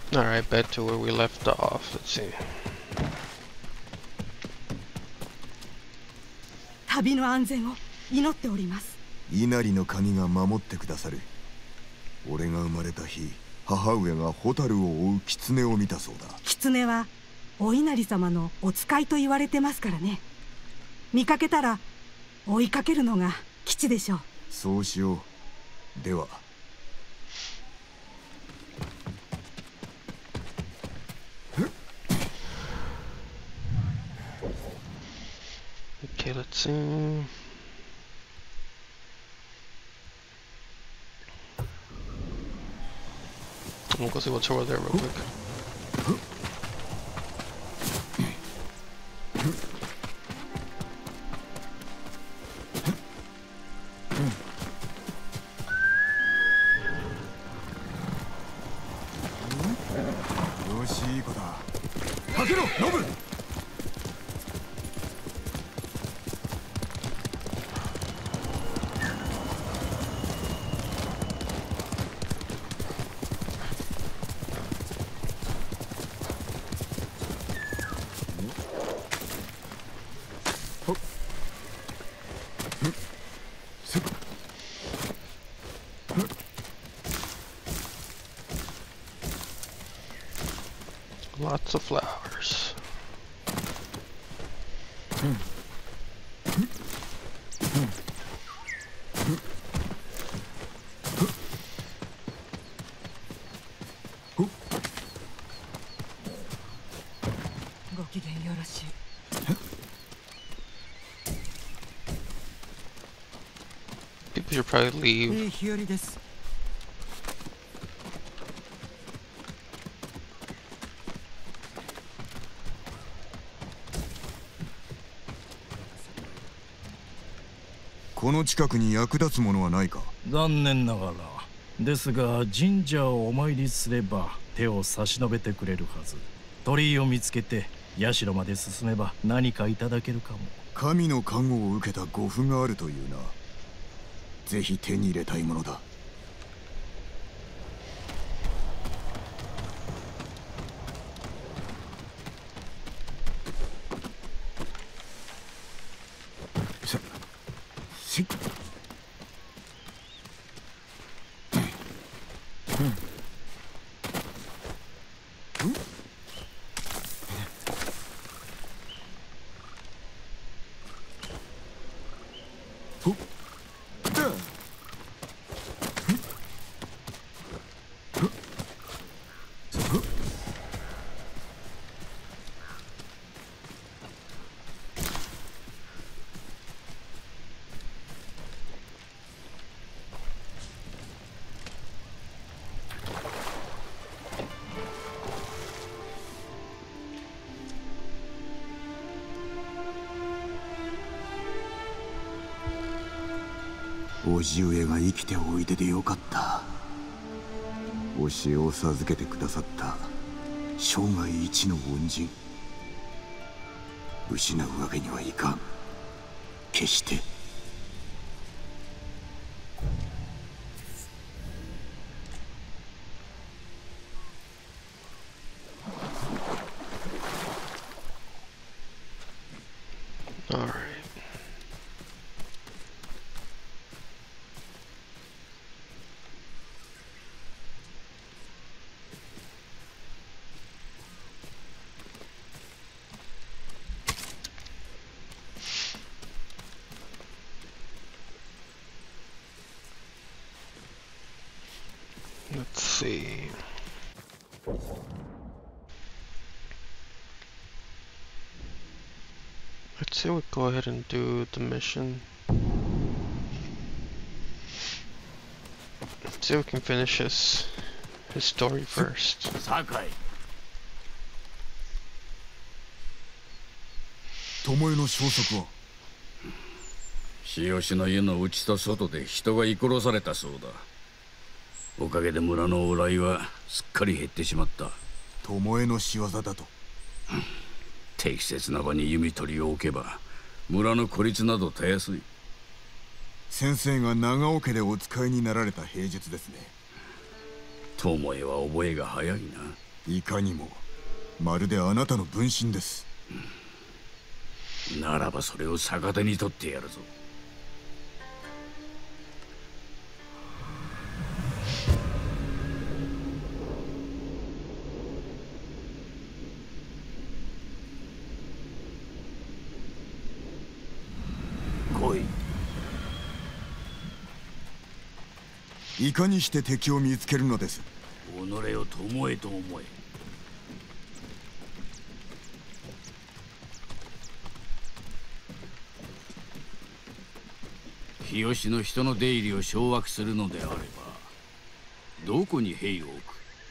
Alright, back to where we left off. Let's see. 旅の安全を祈っております。 稲荷の神が守ってくださる。俺が生まれた日、母上が蛍を追う狐を見たそうだ。 狐はお稲荷様のお使いと言われてますからね。見かけたら追いかけるのが吉でしょう。 そうしよう。では。 Okay, let's see. We'll go see what's over there real quick. Lots of flowers. People should probably leave. この近くに役立つものはないか。 残念ながらですが、神社をお参りすれば手を差し伸べてくれるはず。鳥居を見つけて社まで進めば何かいただけるかも。 神の加護を受けた護符があるというな。ぜひ手に入れたいものだ。叔父上が生きておいででよかった。教えを授けてくださった生涯一の恩人。失うわけにはいかん。決して。 Alright. Let's see. Let's see, we'll go ahead and do the mission. Let's see if we can finish his story first. Sakai. 巴の消息は？ 日吉の家の内と外で人が居殺されたそうだ。おかげで村の往来はすっかり減ってしまった。 巴の仕業だと。 適切な場に弓取りを置けば村の孤立などたやすい。 先生が長尾家でお使いになられた兵術ですね。 巴は覚えが早いな。 いかにもまるであなたの分身です。 ならばそれを逆手に取ってやるぞ。来い。 いかにして敵を見つけるのです？ 己を友へと思え。日吉の人の出入りを掌握するのであれば、どこに兵を置く？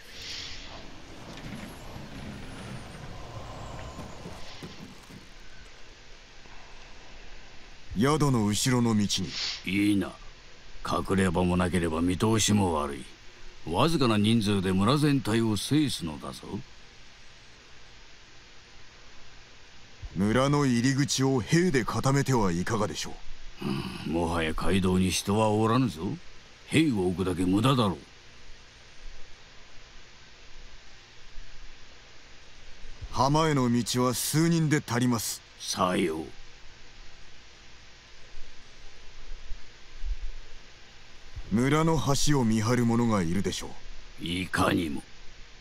宿の後ろの道に。 いいな。隠れ場もなければ見通しも悪い。わずかな人数で村全体を制すのだぞ。 村の入り口を兵で固めてはいかがでしょう。もはや街道に人はおらぬぞ。兵を置くだけ無駄だろう。 浜への道は数人で足ります。 さよう。 村の橋を見張る者がいるでしょう。いかにも。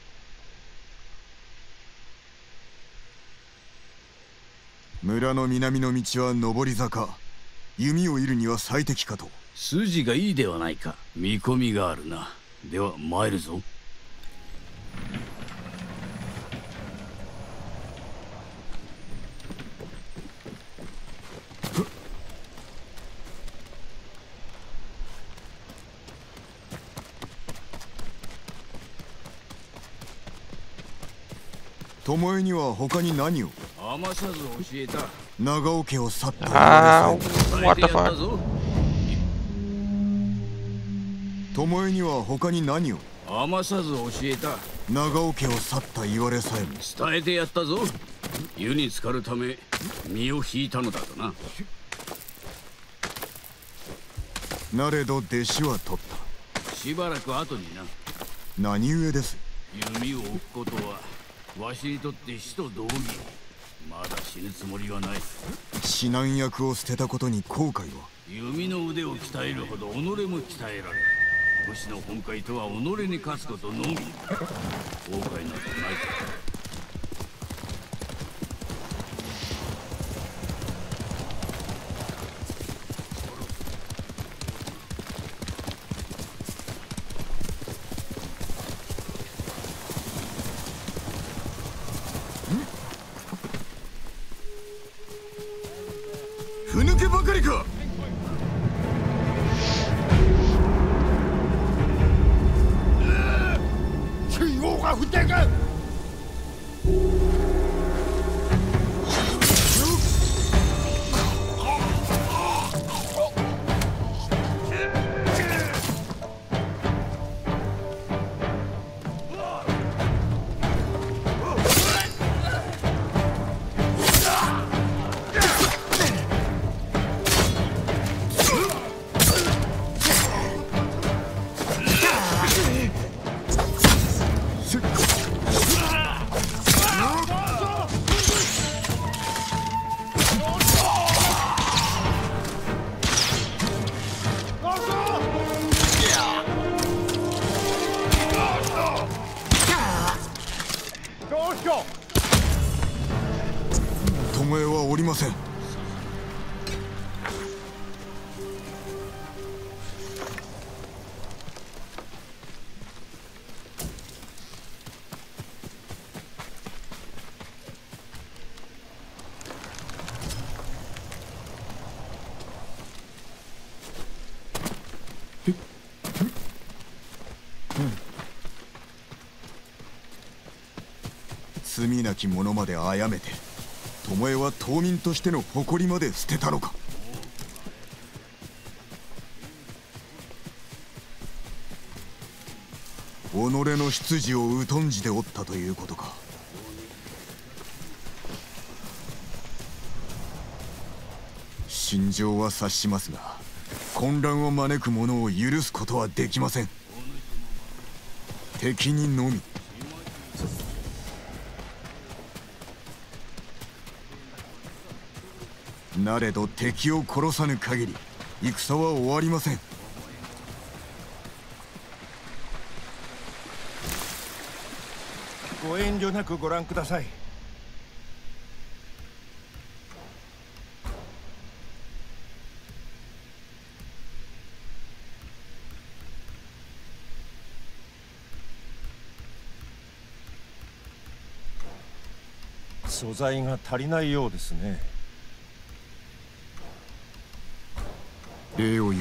村の南の道は上り坂。弓を射るには最適かと。 筋がいいではないか。見込みがあるな。では参るぞ。 巴には他に何を？ 余さず教えた。 長尾家を去った。 What the fuck？ 巴には他に何を？ 余さず教えた。 長尾家を去った言われさえも伝えてやったぞ。湯に浸かるため身を引いたのだとな。 なれど弟子は取った。 しばらく後にな。 何故です？ 弓を置くことはわしにとって死と同義。まだ死ぬつもりはない。 指南役を捨てたことに後悔は？ 弓の腕を鍛えるほど己も鍛えられ、武士の本懐とは己に勝つことのみ。後悔などない。 ふぬけばかりか。中央が降っていく。巴はおりません。罪なき者まで殺めて、巴は島民としての誇りまで捨てたのか。己の出自を疎んじておったということか。心情は察しますが、混乱を招く者を許すことはできません。敵にのみ。 なれど敵を殺さぬ限り戦は終わりません。 ご遠慮なくご覧ください。素材が足りないようですね。 礼を言う。 道中のご無事をお祈りしてい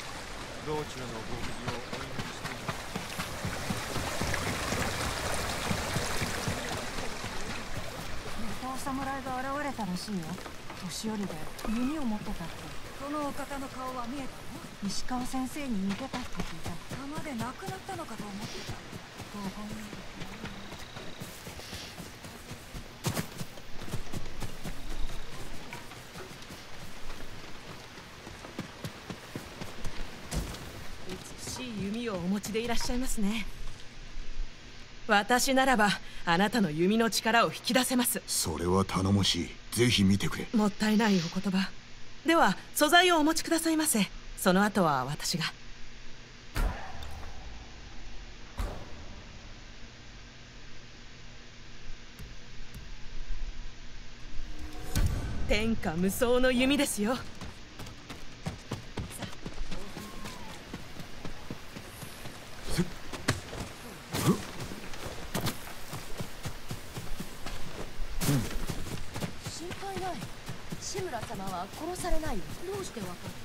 また侍が現れたらしいよ。年寄りで弓を持ってたって。 そのお方の顔は見えたの？ 石川先生に似てたって聞いた。 弾で亡くなったのかと思ってた。 美しい弓をお持ちでいらっしゃいますね。私ならばあなたの弓の力を引き出せます。 それは頼もしい。ぜひ見てくれ。 もったいないお言葉。では素材をお持ちくださいませ。その後は私が。天下無双の弓ですよ。 心配ない。志村様は殺されないよ。どうしてわかる？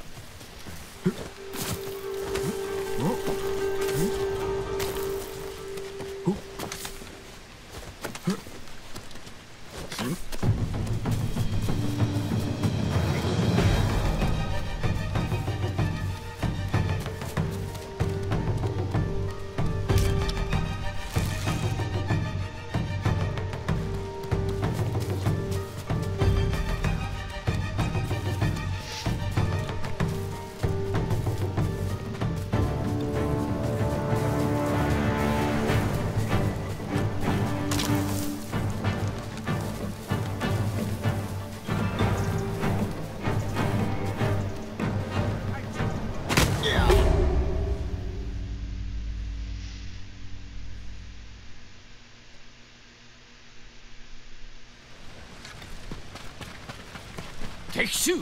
敵襲！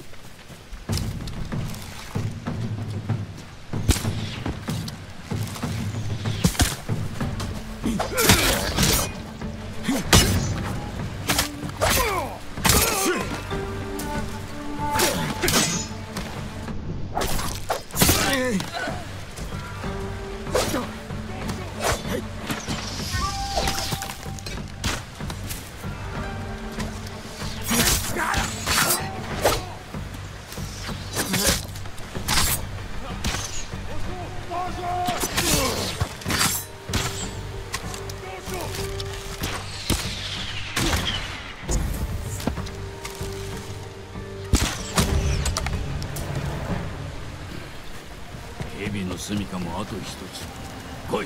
蛇の住処もあと一つ。来い。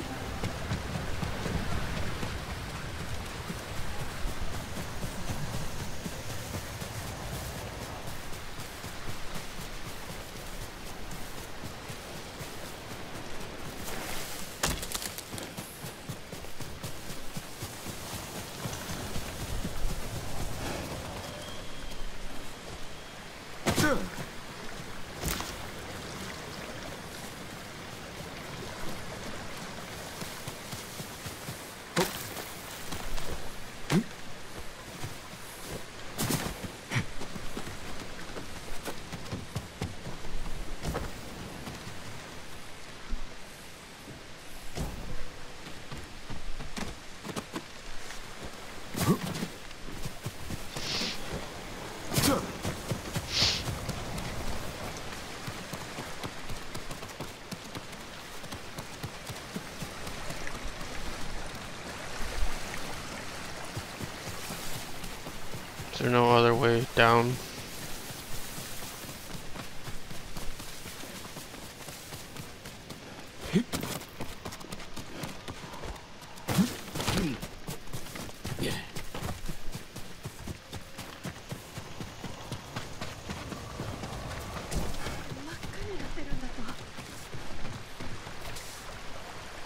Is there no other way down?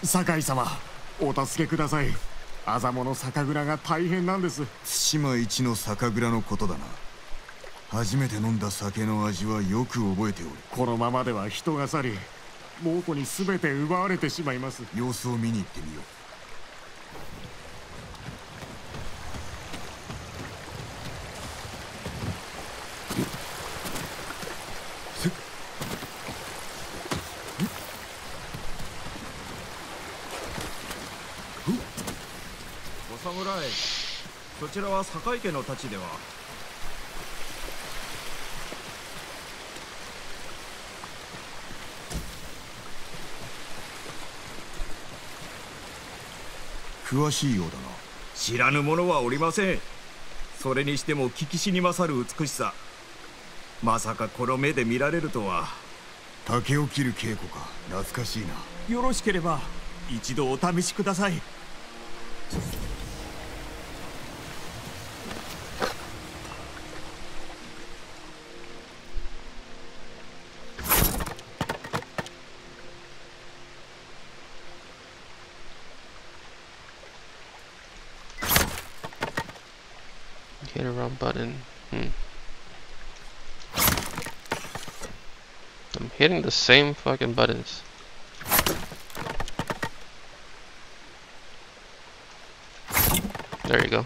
酒井様、お助けください。アザモの酒蔵が大変なんです。 対馬一の酒蔵のことだな。初めて飲んだ酒の味はよく覚えておる。 このままでは人が去り、猛虎に全て奪われてしまいます。 様子を見に行ってみよう。 お侍、そちらは酒井家の太刀では？ 詳しいようだな。 知らぬ者はおりません。それにしても聞きしに勝る美しさ。まさかこの目で見られるとは。 竹を切る稽古か。懐かしいな。 よろしければ一度お試しください。 Hit a wrong button. I'm hitting the same fucking buttons. There you go.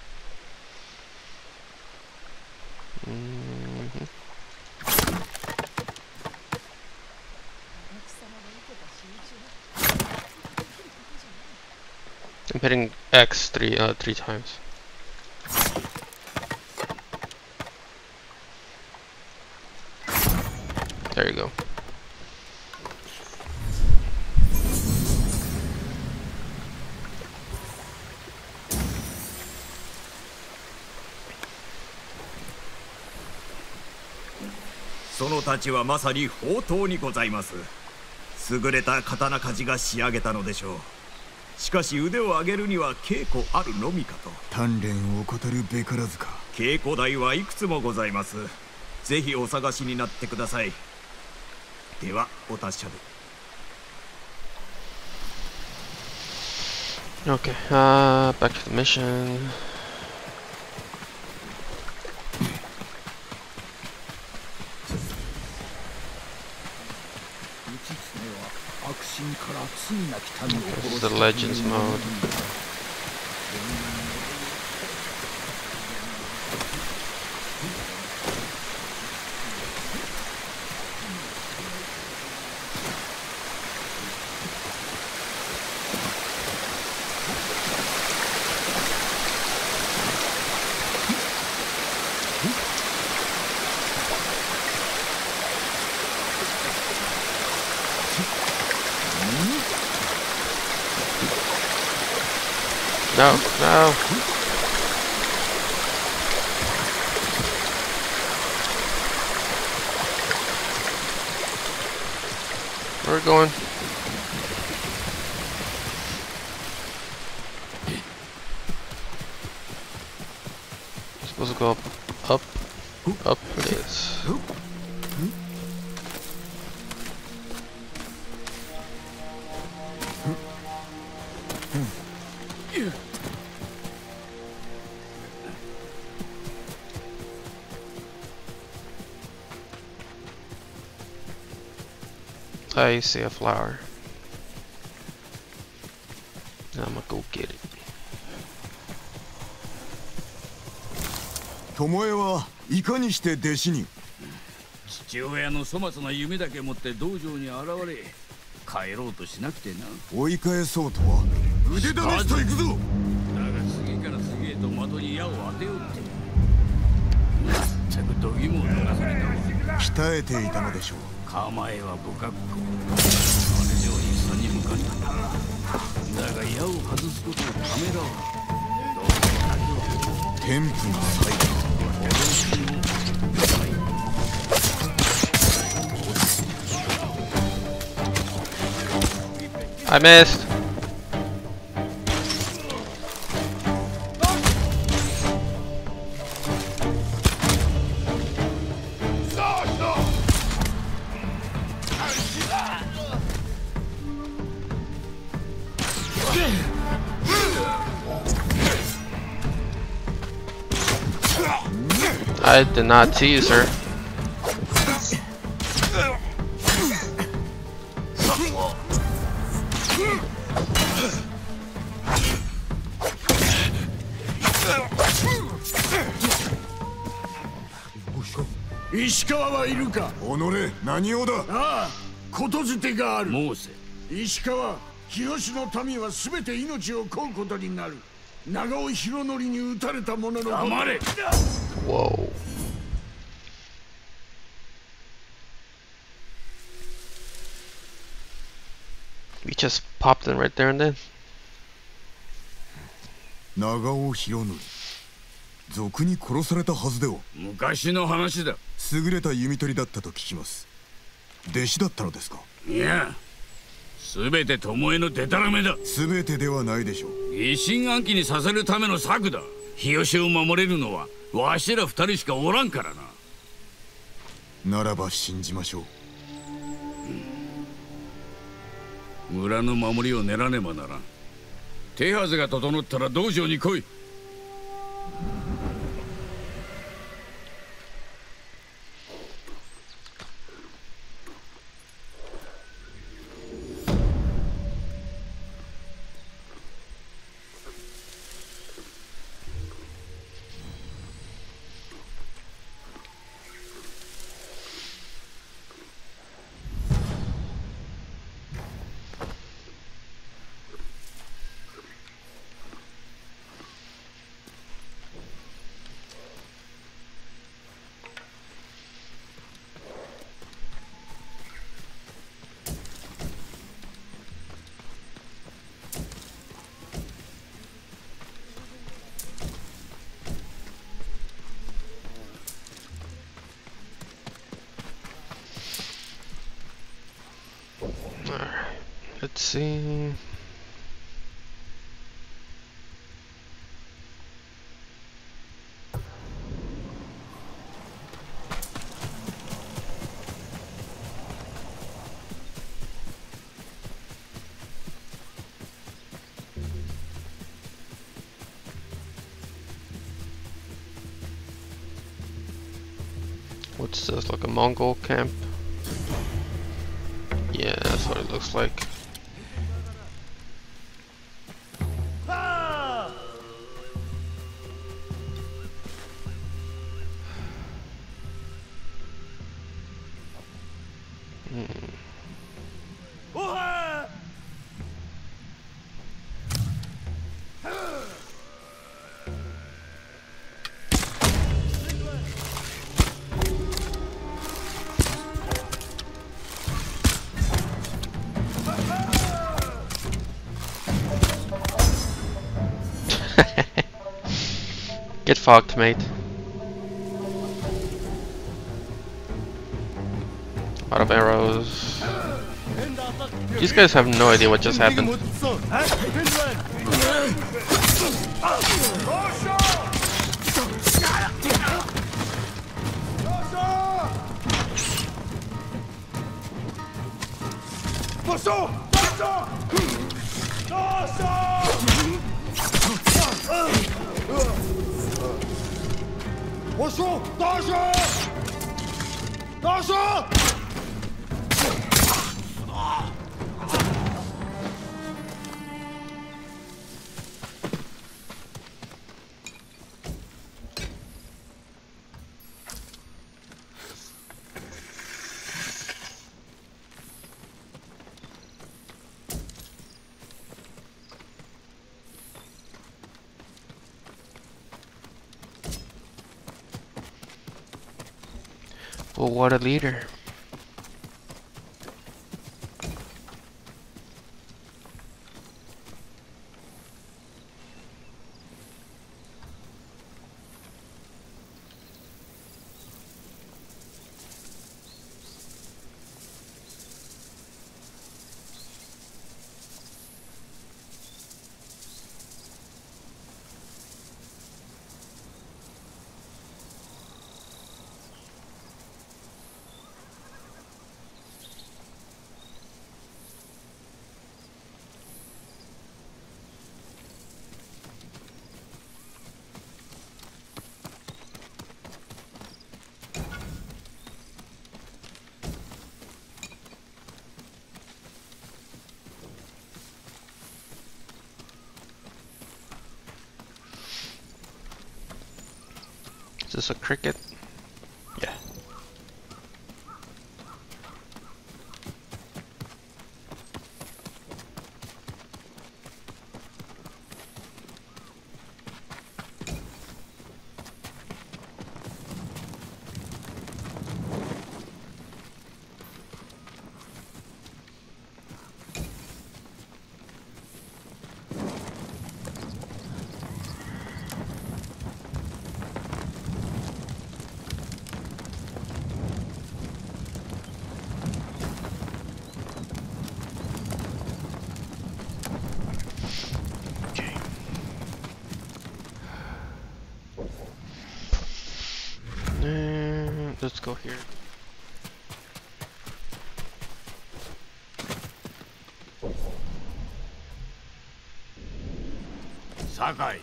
I'm hitting X three times. There you go. So その太刀はまさに宝刀にございます。優れた刀鍛冶が仕上げたのでしょう。しかし腕を上げるには稽古あるのみかと。 鍛錬を怠るべからずか。 稽古台はいくつもございます。ぜひお探しになってください。ではお達者で。 Okay, back to the mission. This is the Legends mode. No, no. We're going. Supposed to go up it is. I see a flower. I'm gonna go get it. 巴はいかにして弟子に？ 父親の粗末な夢だけ持って道場に現れ、帰ろうとしなくてな。 追い返そうとは腕試しと行くぞ。 だが次から次へと的に矢を当てようって。まったく度肝を抜かされたわ。 鍛えていたのでしょう。 構えは不格好。あれ以上に差に向かった。だが矢を外すことをためらう。 天賦が咲いた。 I missed. I did not tease her. 石川はいるか。 己、何用だ。 ああ、ことづてがある。 モーセ。 石川、日吉の民は全て命を乞うことになる。長尾博則に撃たれた者の。 黙れ。 Whoa. We just popped in right there and then. 長尾博則、賊に殺されたはずでは。 昔の話だ。 優れた弓取りだったと聞きます。弟子だったのですか。 いや、すべて巴のデタラメだ。 すべてではないでしょう。 疑心暗鬼にさせるための策だ。日吉を守れるのはわしら二人しかおらんからな。 ならば信じましょう。村の守りを練らねばならん。手はずが整ったら道場に来い。 Let's see. What's this, like a Mongol camp? Yeah, that's what it looks like. Get fucked, mate. Out of arrows. These guys have no idea what just happened. Well, what a leader. this a cricket? Yeah. Let's go here. Sakai.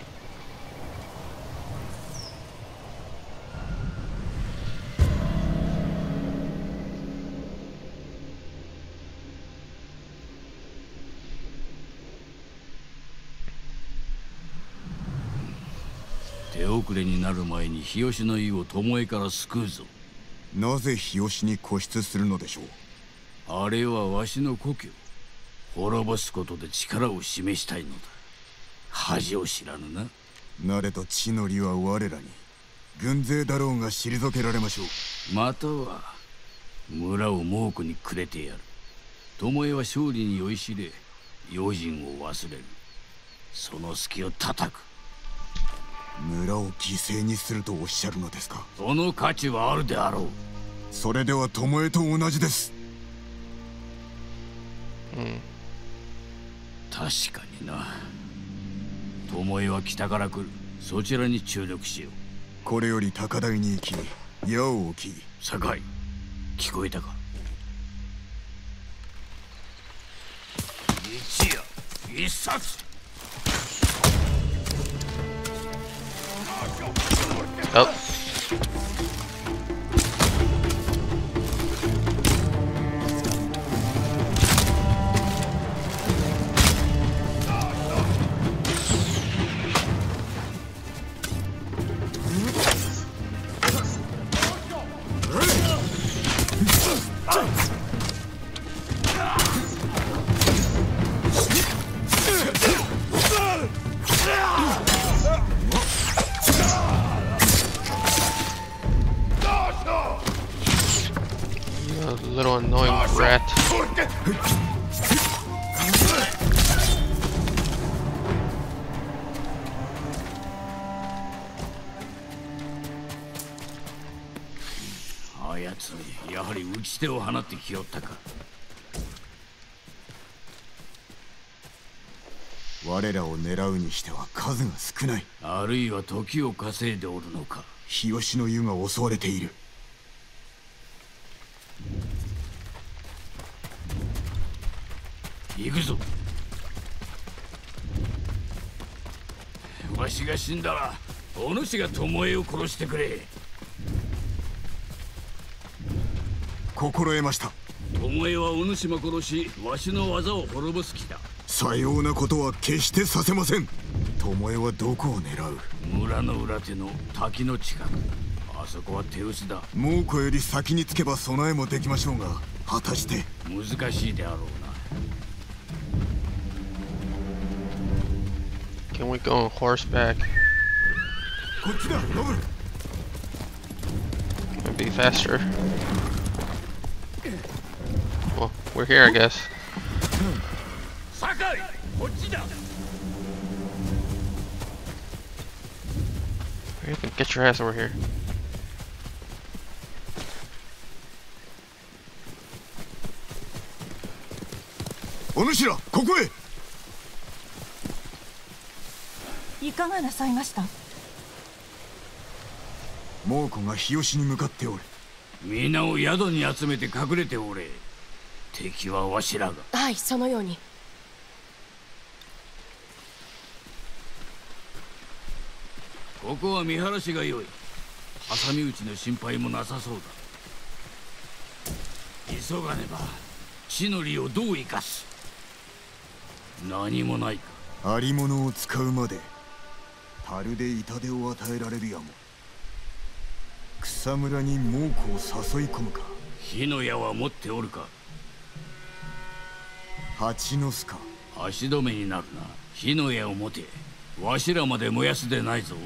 手遅れになる前に日吉の湯を巴から救うぞ。 なぜ日吉に固執するのでしょう。 あれはわしの故郷。滅ぼすことで力を示したいのだ。恥を知らぬな。 なれど地の利は我らに。軍勢だろうが退けられましょう。 または村を猛虎にくれてやる。巴は勝利に酔いしれ、用心を忘れる。その隙を叩く。 村を犠牲にするとおっしゃるのですか。 その価値はあるであろう。 それでは巴と同じです。 確かにな。巴は北から来る。そちらに注力しよう。 これより高台に行き矢を置き。 酒井、聞こえたか。一夜一冊。 Oh. Little annoying rat. あやつやはり打ち手を放ってきよったか。 我らを狙うにしては数が少ない。 あるいは時を稼いでおるのか。 日吉の湯が襲われている。 行くぞ。わしが死んだらお主が巴を殺してくれ。 心得ました。 巴はお主も殺し、わしの技を滅ぼす気だ。 さようなことは決してさせません。巴はどこを狙う。 村の裏手の滝の近く。あそこは手薄だ。 猛虎より先につけば備えもできましょうが、果たして。 難しいであろうな。 Can we go on horseback? It'd be faster. Well, we're here, I guess. Sakai, get your ass over here. Onushira, ここへ。 いかがなさいました。 猛虎が日吉に向かっておる。 皆を宿に集めて隠れておれ。敵はわしらが。 はい、そのように。 ここは見晴らしが良い。挟み撃ちの心配もなさそうだ。急がねば地の利をどう生かす。何もないか。 ありものを使うまで樽で痛手を与えられるやも。 草むらに猛虎を誘い込むか。 火の矢は持っておるか。 蜂の巣か。 足止めになるな。火の矢を持て。わしらまで燃やすでないぞ。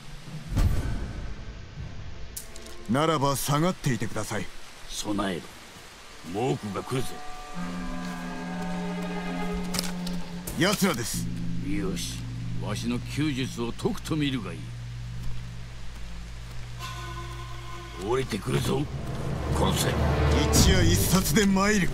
ならば下がっていてください。 備えろ。猛虎が来るぞ。 奴らです。 よし、わしの弓術を解くと見るがいい。降りてくるぞ。殺せ。 一夜一冊で参る。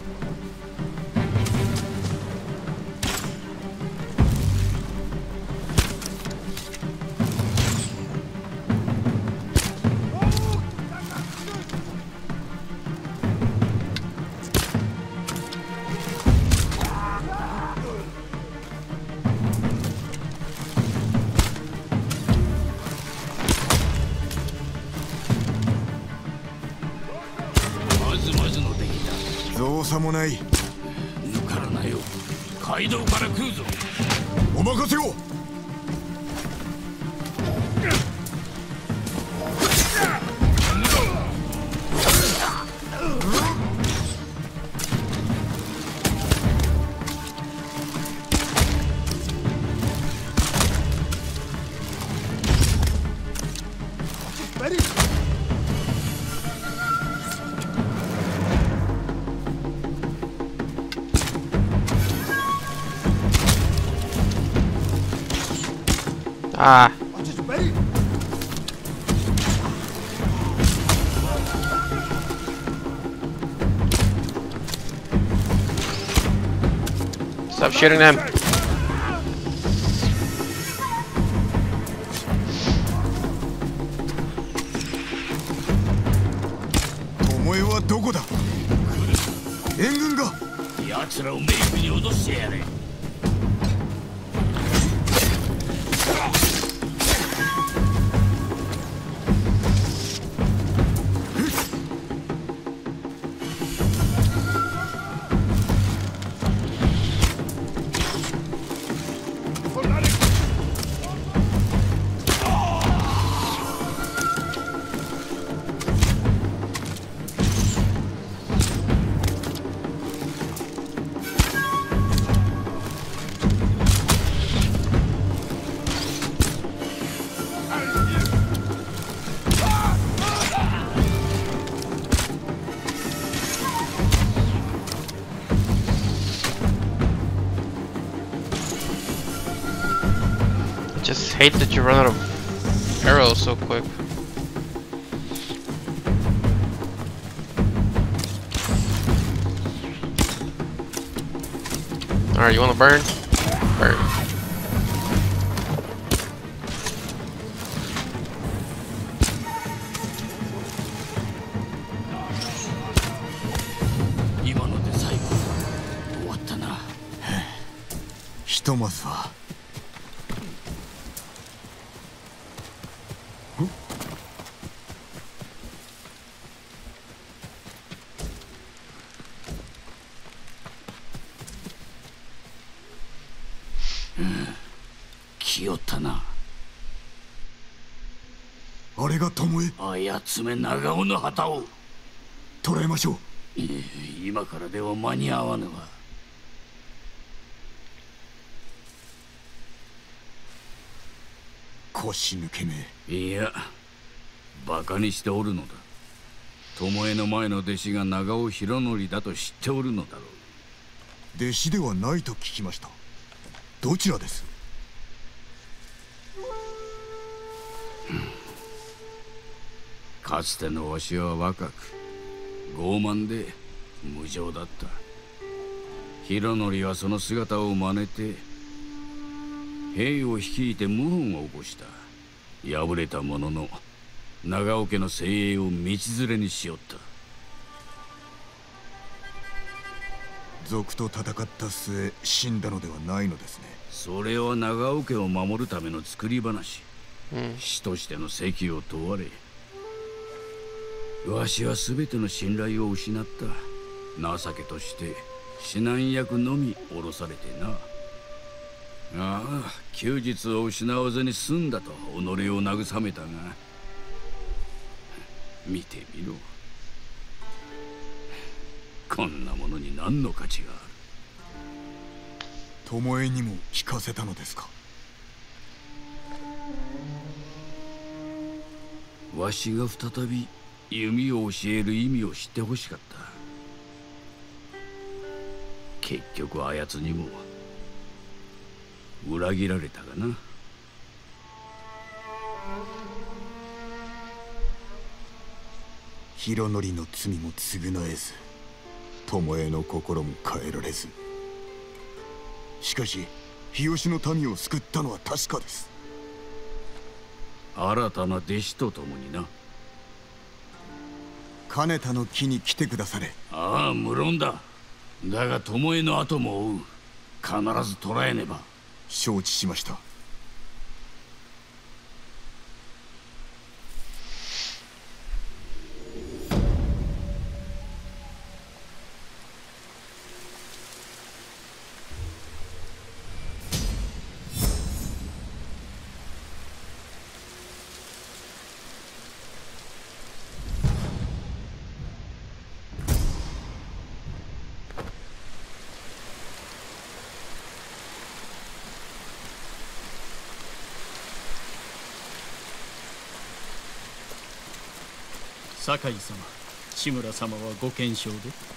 造作もない。 抜からなよ。街道から来るぞ。 お任せを。 Ah. Stop shooting them. Tomoeはどこだ？援軍が。 奴らをメイクに脅してやれ。 Just hate that you run out of arrows so quick. Alright, you wanna burn? Burn. ひとまずは。 来よったな。 あれが巴。 あやつめ長尾の旗を捕らえましょう。 今からでは間に合わぬわ。 腰抜けめ。 いや、バカにしておるのだ。巴の前の弟子が長尾博則だと知っておるのだろう。弟子ではないと聞きました。どちらです？ かつてのわしは若く傲慢で無情だった。博則はその姿を真似て兵を率いて謀反を起こした。敗れたものの長尾家の精鋭を道連れにしよった。 賊と戦った末死んだのではないのですね。 それは長尾家を守るための作り話。師としての責を問われ、わしは全ての信頼を失った。情けとして指南役のみ降ろされてな。ああ、弓術を失わずに済んだと己を慰めたが、 見てみろ。こんなものに何の価値がある。 巴にも聞かせたのですか。 わしが再び弓を教える意味を知ってほしかった。結局あやつにも裏切られたがな。 広則の罪も償えず、巴の心も変えられず。しかし日吉の民を救ったのは確かです。 新たな弟子と共にな。 金田の木に来てくだされ。 ああ、無論だ。だが巴の後も追う。必ず捕らえねば。 承知しました。 酒井様、志村様はご健勝で。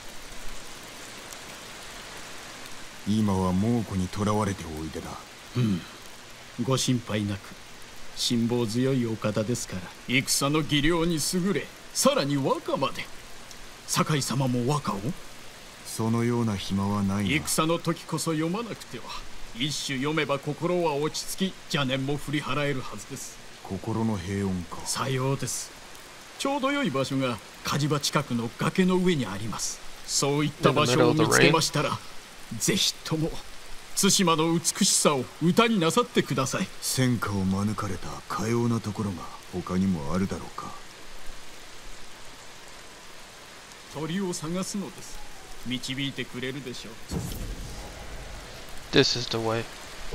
今は猛虎に囚われておいでだ。 ご心配なく。辛抱強いお方ですから。戦の技量に優れ、さらに和歌まで。酒井様も和歌を。 そのような暇はないな。 戦の時こそ読まなくては。一首読めば心は落ち着き、邪念も振り払えるはずです。 心の平穏か。 さようです。ちょうど良い場所が火事場近くの崖の上にあります。そういった場所を見つけましたら、ぜひとも対馬の美しさを歌になさってください。 戦火を免れたかようなところが他にもあるだろうか。 鳥を探すのです。導いてくれるでしょう。 This is the way.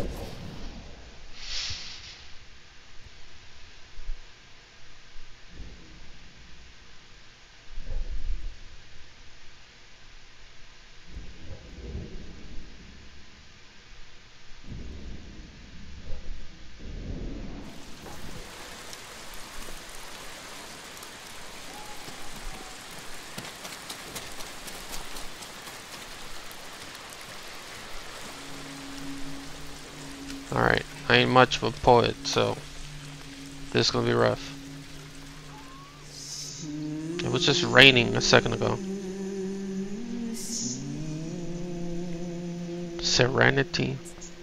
Alright, I ain't much of a poet, so this is gonna be rough. It was just raining a second ago. Serenity.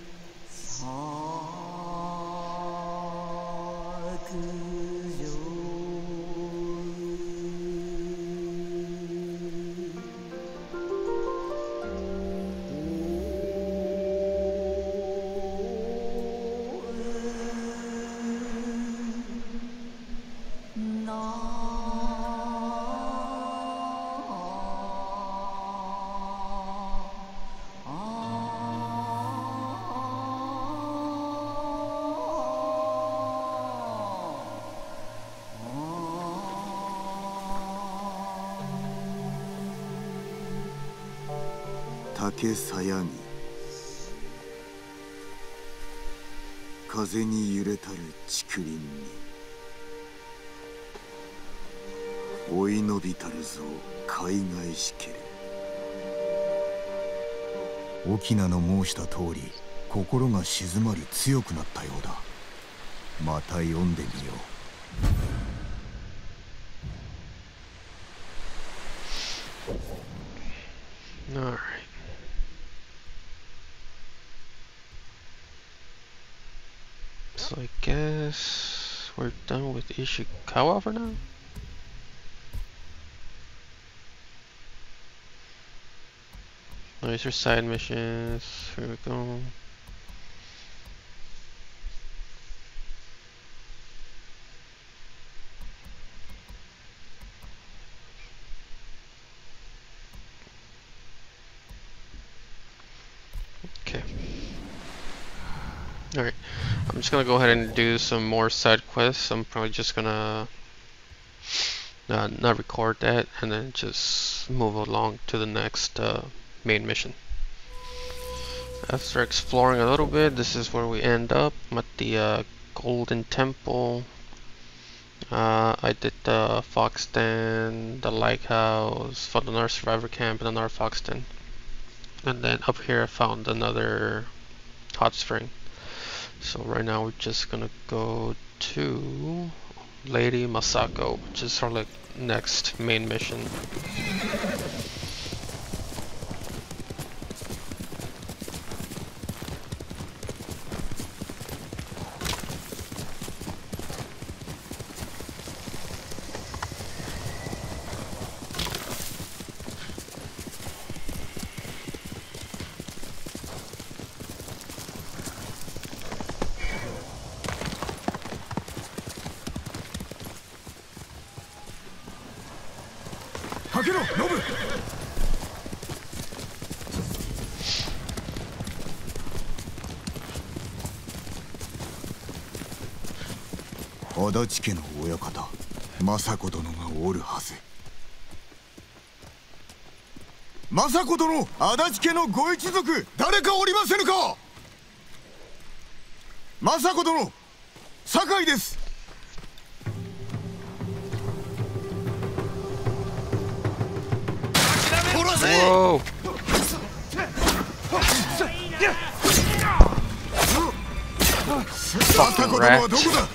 竹さやぎ風に揺れたる竹林に追い伸びたるぞ海外しけれ。翁の申した通り心が静まり強くなったようだ。また読んでみよう。 Alright. So I guess we're done with Ishikawa for now? These are side missions. Here we go. Okay. Alright. I'm just gonna go ahead and do some more side quests. I'm probably just gonna not record that, and then just move along to the next main mission. After exploring a little bit, this is where we end up at the Golden Temple. I did the Fox Den, the Lighthouse, found another survivor camp, and another Fox Den. And then up here I found another hot spring. So right now we're just gonna go to Lady Masako, which is our like next main mission. かけろ、ノブ。足立家の親方、政子殿がおるはず。政子殿、足立家のご一族、誰かおりませぬか。政子殿、酒井です。殺せ。政子殿はどこだ。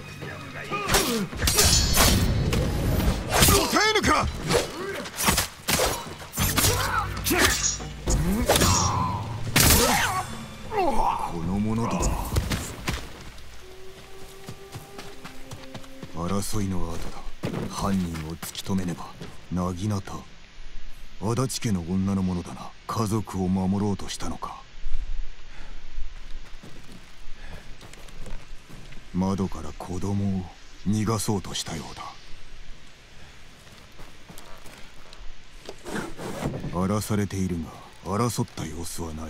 答えぬか。この者だ。争いの後だ。犯人を突き止めねば。なぎなた、足立家の女の者だな。家族を守ろうとしたのか。窓から子供を逃がそうとしたようだ。荒らされているが争った様子はない。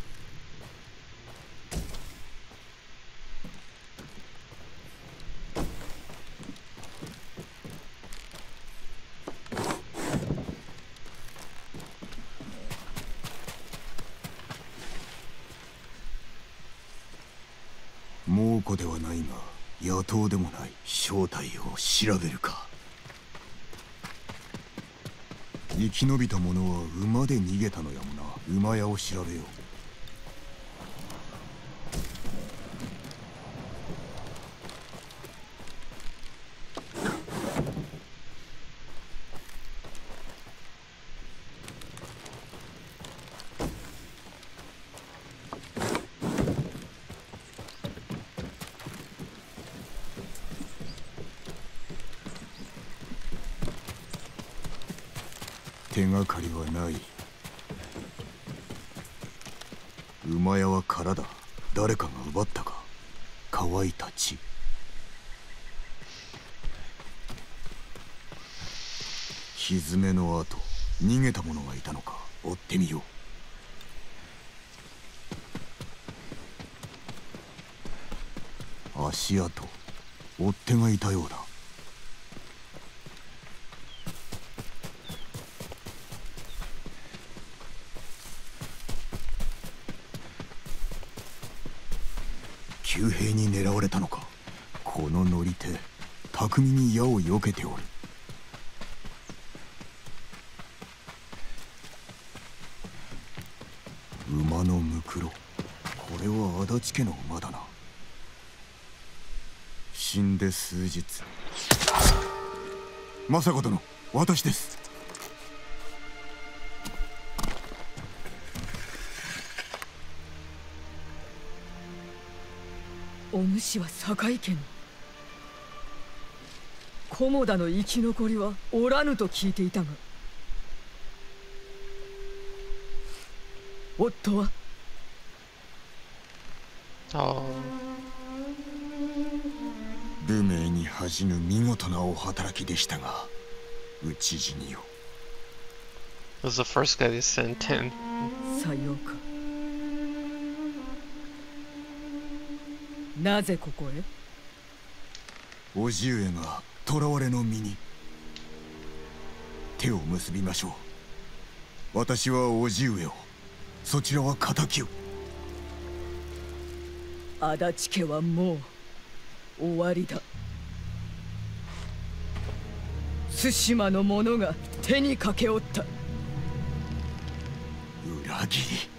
猛虎ではないが野党でもない。正体を調べるか。生き延びた者は馬で逃げたのやもな。馬屋を調べよう。手がかりはない。馬屋は空だ。誰かが奪ったか。乾いた血。蹄の跡。逃げた者がいたのか。追ってみよう。足跡。追っ手がいたようだ。旧兵に狙われたのか。この乗り手、巧みに矢を避けておる。馬のムクロ。これは足立家の馬だな。死んで数日。政子殿、私です。 お主は酒井家の。菰田の生き残りはおらぬと聞いていたが、夫は。 武名に恥じぬ見事なお働きでしたが、討ち死にを。 This is the first guy they sent in. さようか。なぜここへ。 叔父上が囚われの身に。 手を結びましょう。私は叔父上を、そちらは敵を。 足立家はもう終わりだ。対馬の者が手にかけおった。 裏切り。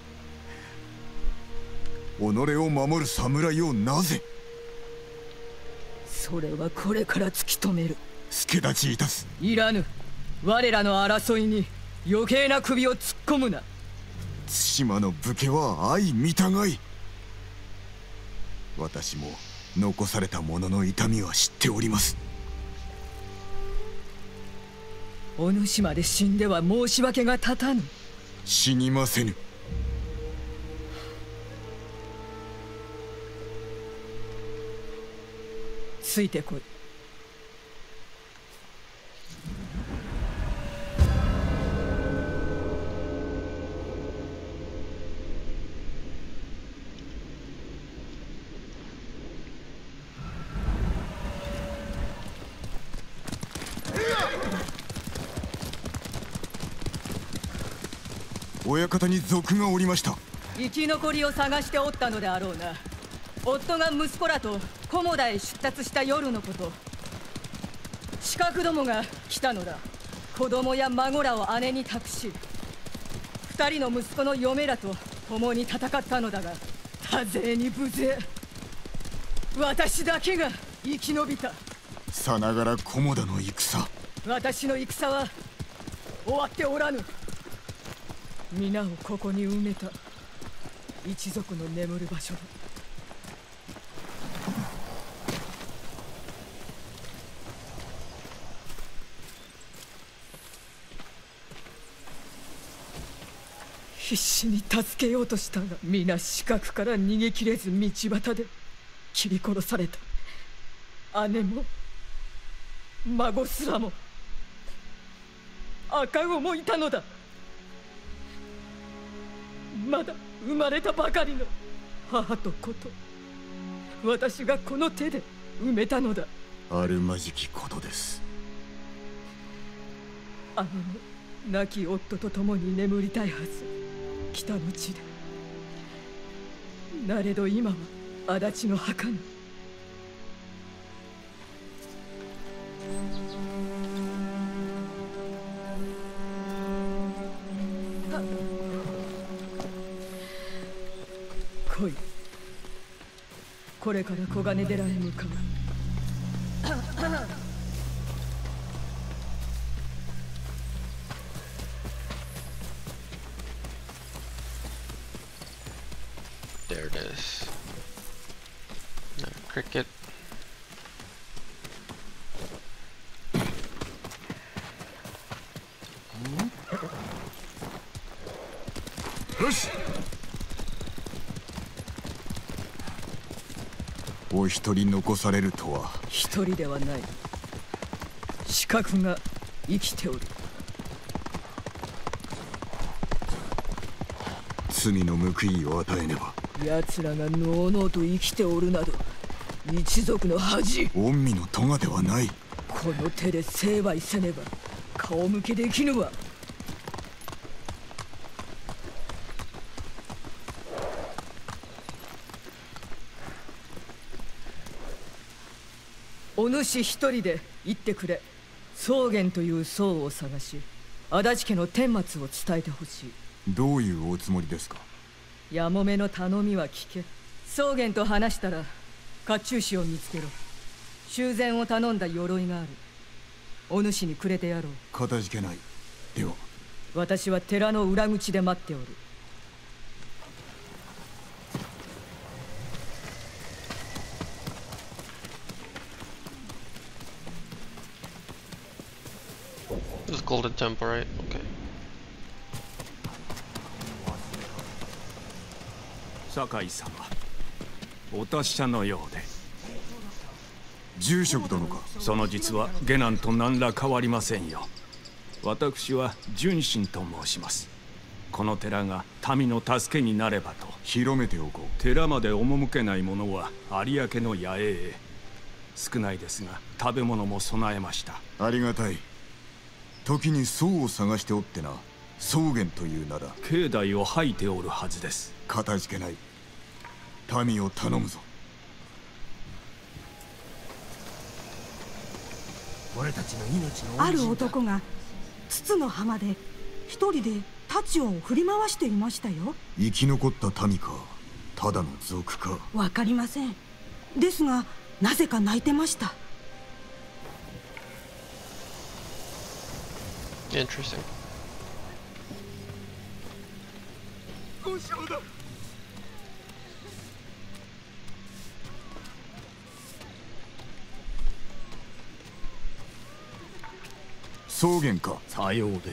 己を守る侍をなぜ。 それはこれから突き止める。 助立ちいたす。 いらぬ。我らの争いに余計な首を突っ込むな。 対馬の武家は相見たがい。私も残された者の痛みは知っております。 お主まで死んでは申し訳が立たぬ。 死にませぬ。 ついてこい。 親方に賊がおりました。 生き残りを探しておったのであろうな。夫が息子らと菰田へ出立した夜のこと。刺客どもが来たのだ。子供や孫らを姉に託し、二人の息子の嫁らと共に戦ったのだが、多勢に無勢。私だけが生き延びた。 さながら菰田の戦。 私の戦は終わっておらぬ。皆をここに埋めた一族の眠る場所だ。必死に助けようとしたが、皆死角から逃げきれず道端で切り殺された。姉も孫すらも赤子もいたのだ。まだ生まれたばかりの母と子と私がこの手で埋めたのだ。 あるまじきことです。 姉も亡き夫と共に眠りたいはず。北の地で。なれど今は足立の墓に。来い。これから小金寺へ向かう。 There it is. Another cricket. よし。お一人残されるとは。 一人ではない。刺客が生きておる。 罪の報いを与えねば。 奴らがのうのうと生きておるなど一族の恥。 御身の咎ではない。 この手で成敗せねば顔向けできぬわ。お主一人で行ってくれ。宗玄という僧を探し、足立家の顛末を伝えてほしい。 どういうおつもりですか。 やもめの頼みは聞け。宗玄と話したら甲冑師を見つけろ。修繕を頼んだ鎧がある。お主にくれてやろう。 かたじけない。では私は寺の裏口で待っておる。 This is Golden Temple, right? Okay. 酒井様、お達者のようで。 住職殿か。 その実は下男と何ら変わりませんよ。私は純真と申します。この寺が民の助けになればと。 広めておこう。 寺まで赴けない者は有明の野営へ。少ないですが食べ物も備えました。 ありがたい。 時に僧を探しておってな。草原という名だ。 境内を吐いておるはずです。 かたじけない。民を頼むぞ。 俺たちの命のある男が筒の浜で一人で太刀を振り回していましたよ。 生き残った民か、ただの賊か。 わかりません。ですがなぜか泣いてました。 Interesting. 草原か。 さようで。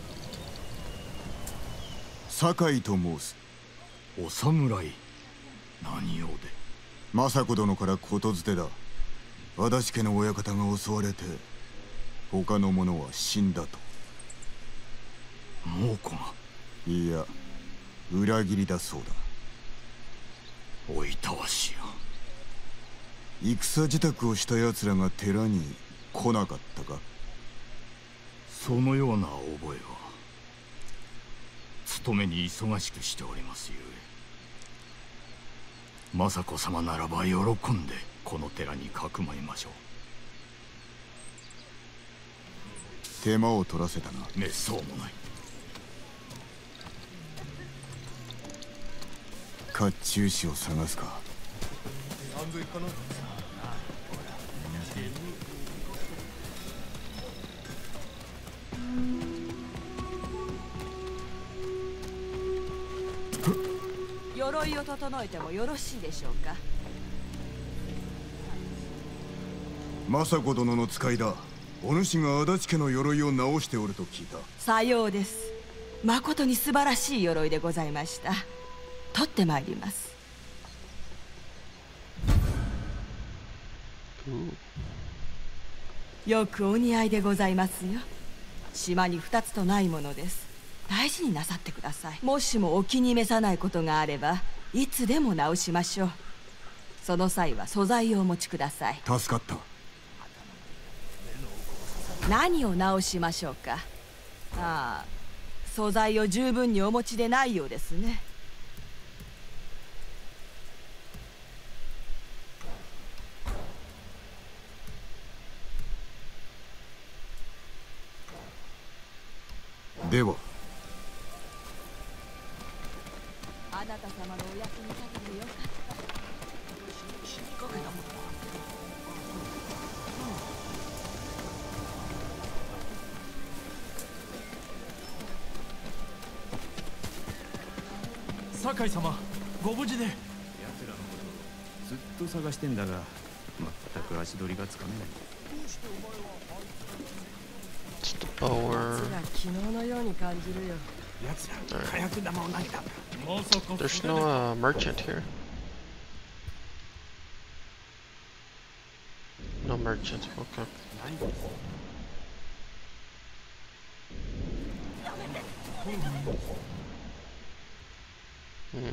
酒井と申す。 お侍。何用で。 政子殿からことづてだ。足立家の親方が襲われて他の者は死んだと。 猛虎が。 いや、裏切りだそうだ。 おいたわしや。 戦支度をした奴らが寺に来なかったか。 そのような覚えは。勤めに忙しくしておりますゆえ。政子様ならば喜んでこの寺にかくまいましょう。 手間を取らせたな。 めっそうもない。 甲冑師を探すか。 鎧を整えてもよろしいでしょうか。 政子殿の使いだ。お主が足立家の鎧を直しておると聞いた。 さようです。まことに素晴らしい鎧でございました。取ってまいります。よくお似合いでございますよ。島に2つとないものです。大事になさってください。もしもお気に召さないことがあればいつでも直しましょう。その際は素材をお持ちください。 助かった。 何を直しましょうか。ああ、素材を十分にお持ちでないようですね。 ではあなた様のお役に立ててよかった。 酒井様、ご無事で。 奴らのことずっと探してんだが全く足取りがつかめない。 Power. 昨日のように感じるよ。奴ら火薬玉を投げた。 There's no merchant here. No merchant. Okay. Hmm.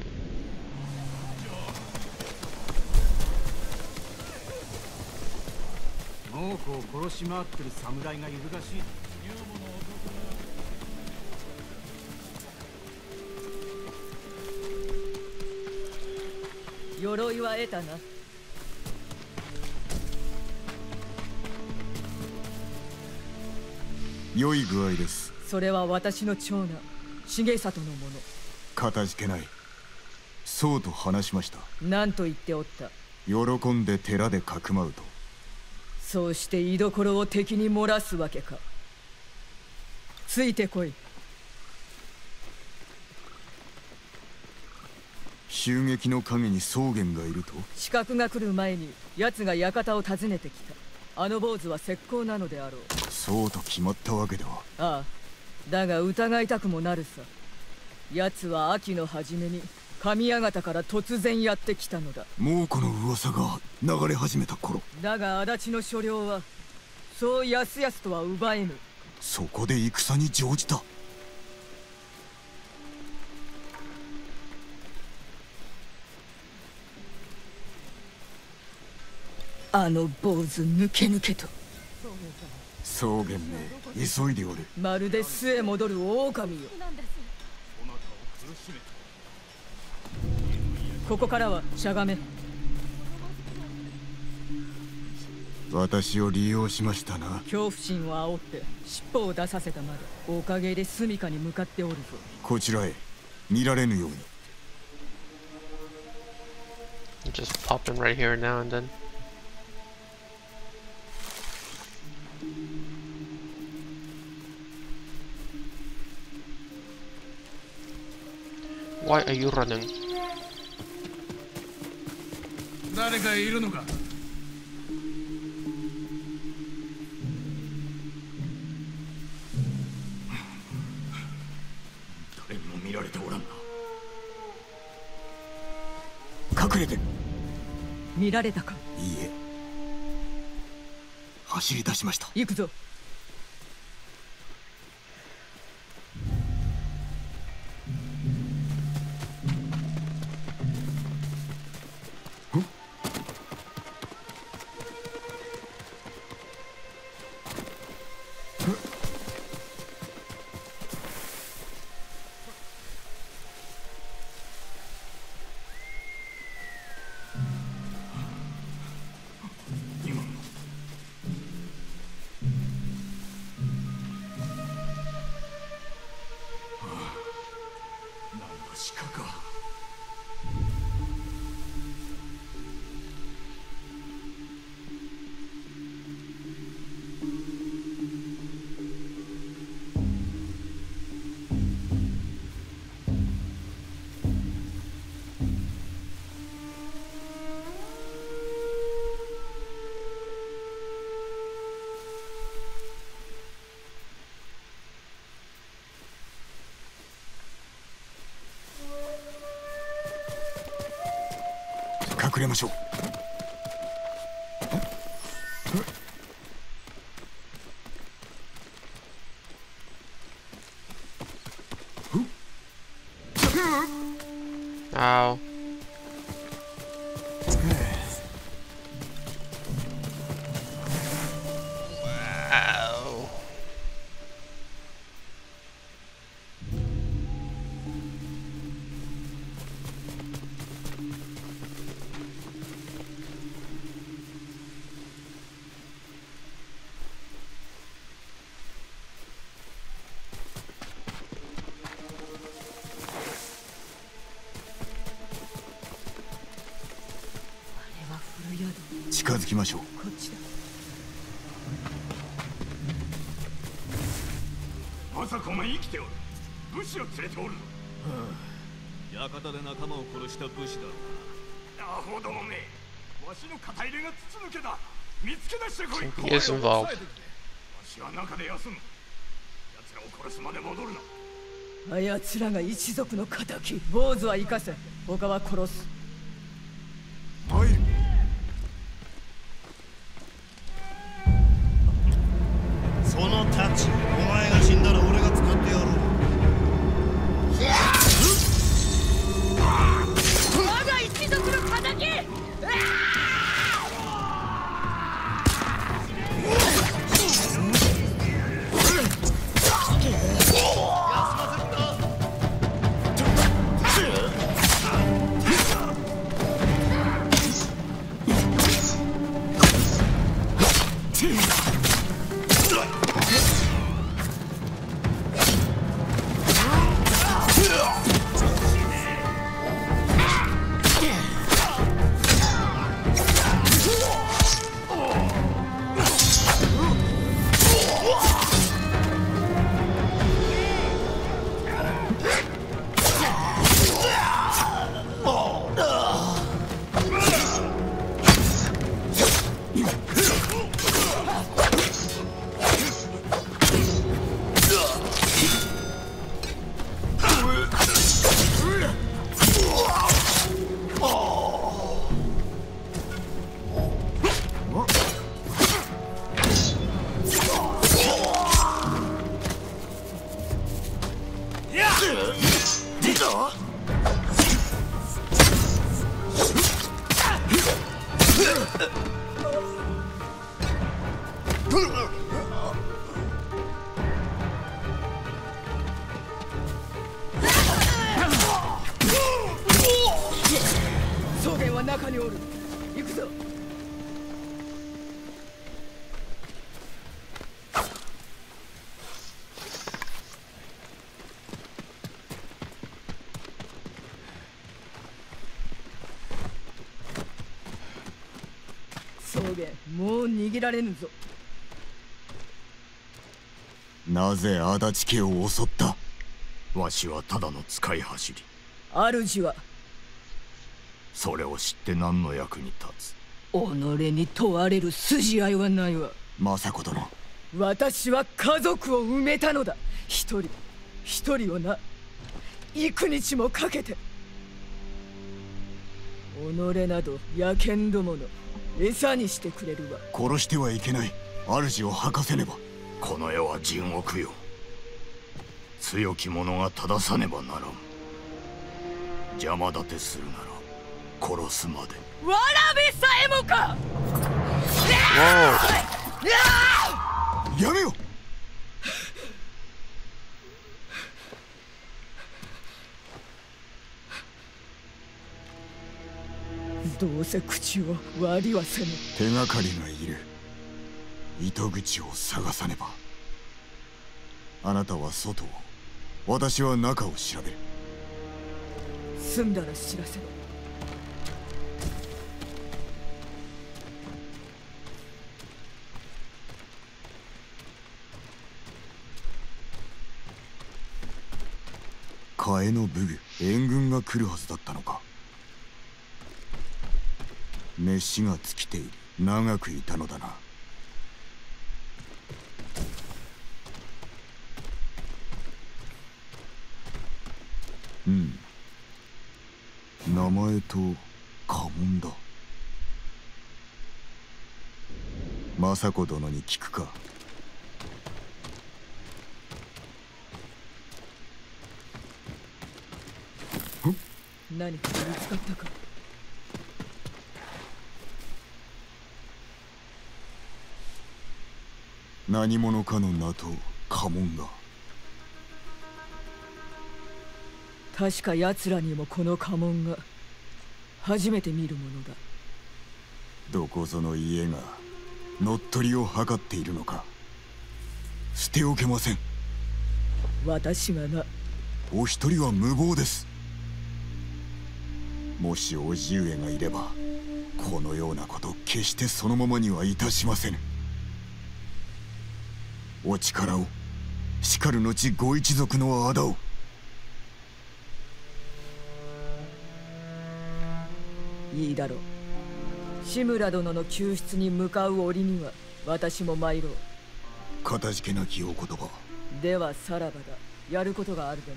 猛虎を殺し回ってる侍がいるらしい。 鎧は得たな。 良い具合です。 それは私の長男重里のもの。 かたじけない。そうと話しました。 何と言っておった。 喜んで寺でかくまうと。 そうして居所を敵に漏らすわけか。ついてこい。 襲撃の陰に草原がいると。 刺客が来る前に奴が館を訪ねてきた。あの坊主は石膏なのであろう。 そうと決まったわけでは。 ああ、だが疑いたくもなるさ。奴は秋の初めに神館から突然やってきたのだ。 猛虎の噂が流れ始めた頃。 だが足立の所領はそうやすやすとは奪えぬ。 そこで戦に乗じた。 あの坊主抜け抜けと。 草原め、 急いでおる。 まるで巣へ戻る狼よ。ここからはしゃがめ。 私を利用しましたな。 恐怖心を煽って尻尾を出させたまで、おかげで住処に向かっておるぞ。 こちらへ見られぬように。 Just pop in right here now and then. Why are you running? 誰かいるのか。 誰にも見られておらんな。隠れて。 見られたか。 いいえ、走り出しました。 行くぞ。 隠れましょう。 Ow. Wow. あれは古宿。 近づきましょう。 こっちだ。 まさかお前生きておる。武士を連れておるの。 館で仲間を殺した武士だろうな。 アホどもめ、わしの肩入れが筒抜けだ。見つけ出してこい。 He is involved. わしは中で休む。奴らを殺すまで戻るな。 あやつらが一族の敵。坊主は生かせ、他は殺す。 はい。 その太刀、お前が死んだら俺が使ってやる。 我が一族の敵。 行くぞ。草原、もう逃げられぬぞ。 なぜ足立家を襲った？ わしはただの使い走り。 主はそれを知って何の役に立つ？ 己に問われる筋合いはないわ。 政子殿、 私は家族を埋めたのだ。一人をな、幾日もかけて。己など野犬どもの餌にしてくれるわ。 殺してはいけない。主を吐かせねば。 この世は地獄よ。強き者が正さねばならん。邪魔立てするなら殺すまで。 わらべさえもか。 やめよ。 どうせ口を割りはせぬ。 手がかりがいる。糸口を探さねば。あなたは外を、私は中を調べる。 済んだら知らせろ。 替えの武具、援軍が来るはずだったのか。飯が尽きている。長くいたのだな。うん。名前と家紋だ。政子殿に聞くか。 何か見つかったか。 何者かの名と家紋が。 確か奴らにもこの家紋が。初めて見るものだ。 どこぞの家が乗っ取りを図っているのか。捨ておけません。 私がな。 お一人は無謀です。もし叔父上がいれば、このようなこと決してそのままにはいたしませぬ。お力を、しかる後ご一族の仇を。 いいだろう。志村殿の救出に向かう折には私も参ろう。 かたじけなきお言葉。 ではさらばだ。やることがあるでな。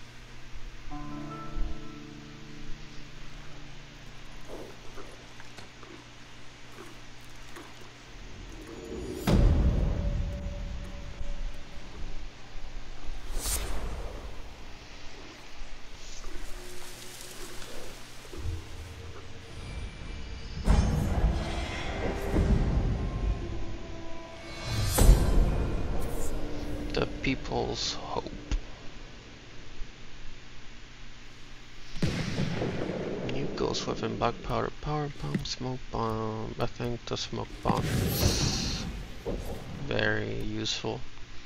The People's Hope. New ghost weapon, black powder, power bomb, smoke bomb. I think the smoke bomb is very useful.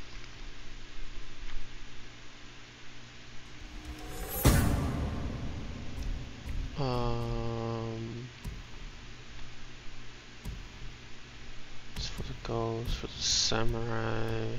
It's for the ghost, for the samurai.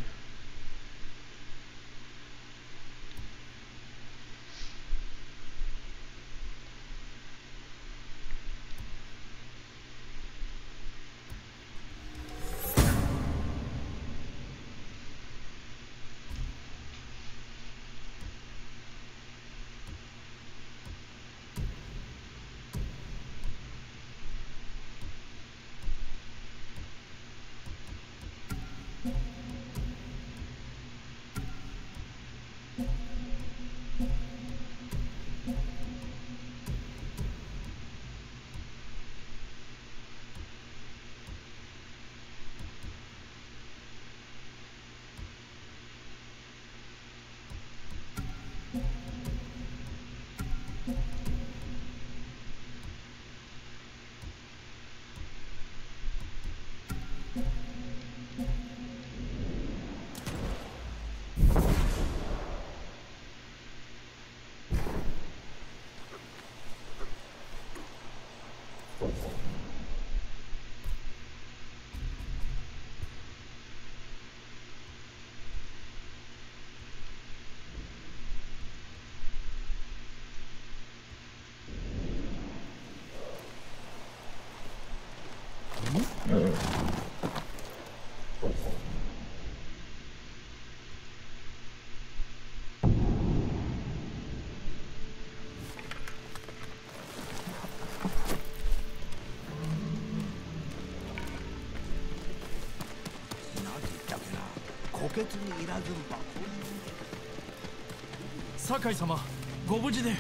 酒井様、ご無事で。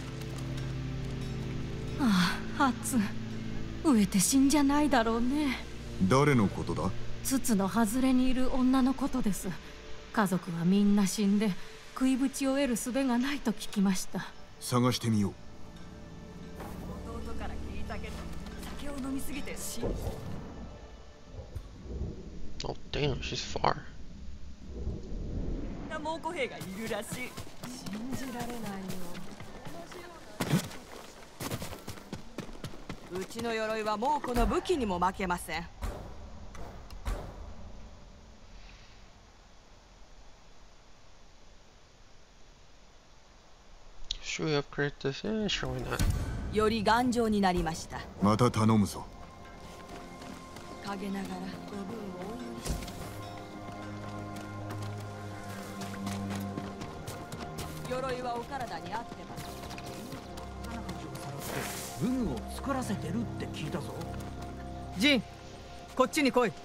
ああ、ハツ、飢えて死んじゃないだろうね。 誰のことだ？ 筒の外れにいる女のことです。家族はみんな死んで食いぶちを得る術がないと聞きました。 探してみよう。 弟から聞いたけど、酒を飲みすぎて死ん。 Oh damn, she's far. 猛虎兵がいるらしい。信じられないよ。 うちの鎧は猛虎の武器にも負けません。 Should we upgrade this? Yeah, sure, why not? より頑丈になりました。 また頼むぞ。 陰ながらご分をお祈りして。鎧はお体に合ってます。 軍を作らせてるって聞いたぞ。 ジン、こっちに来い。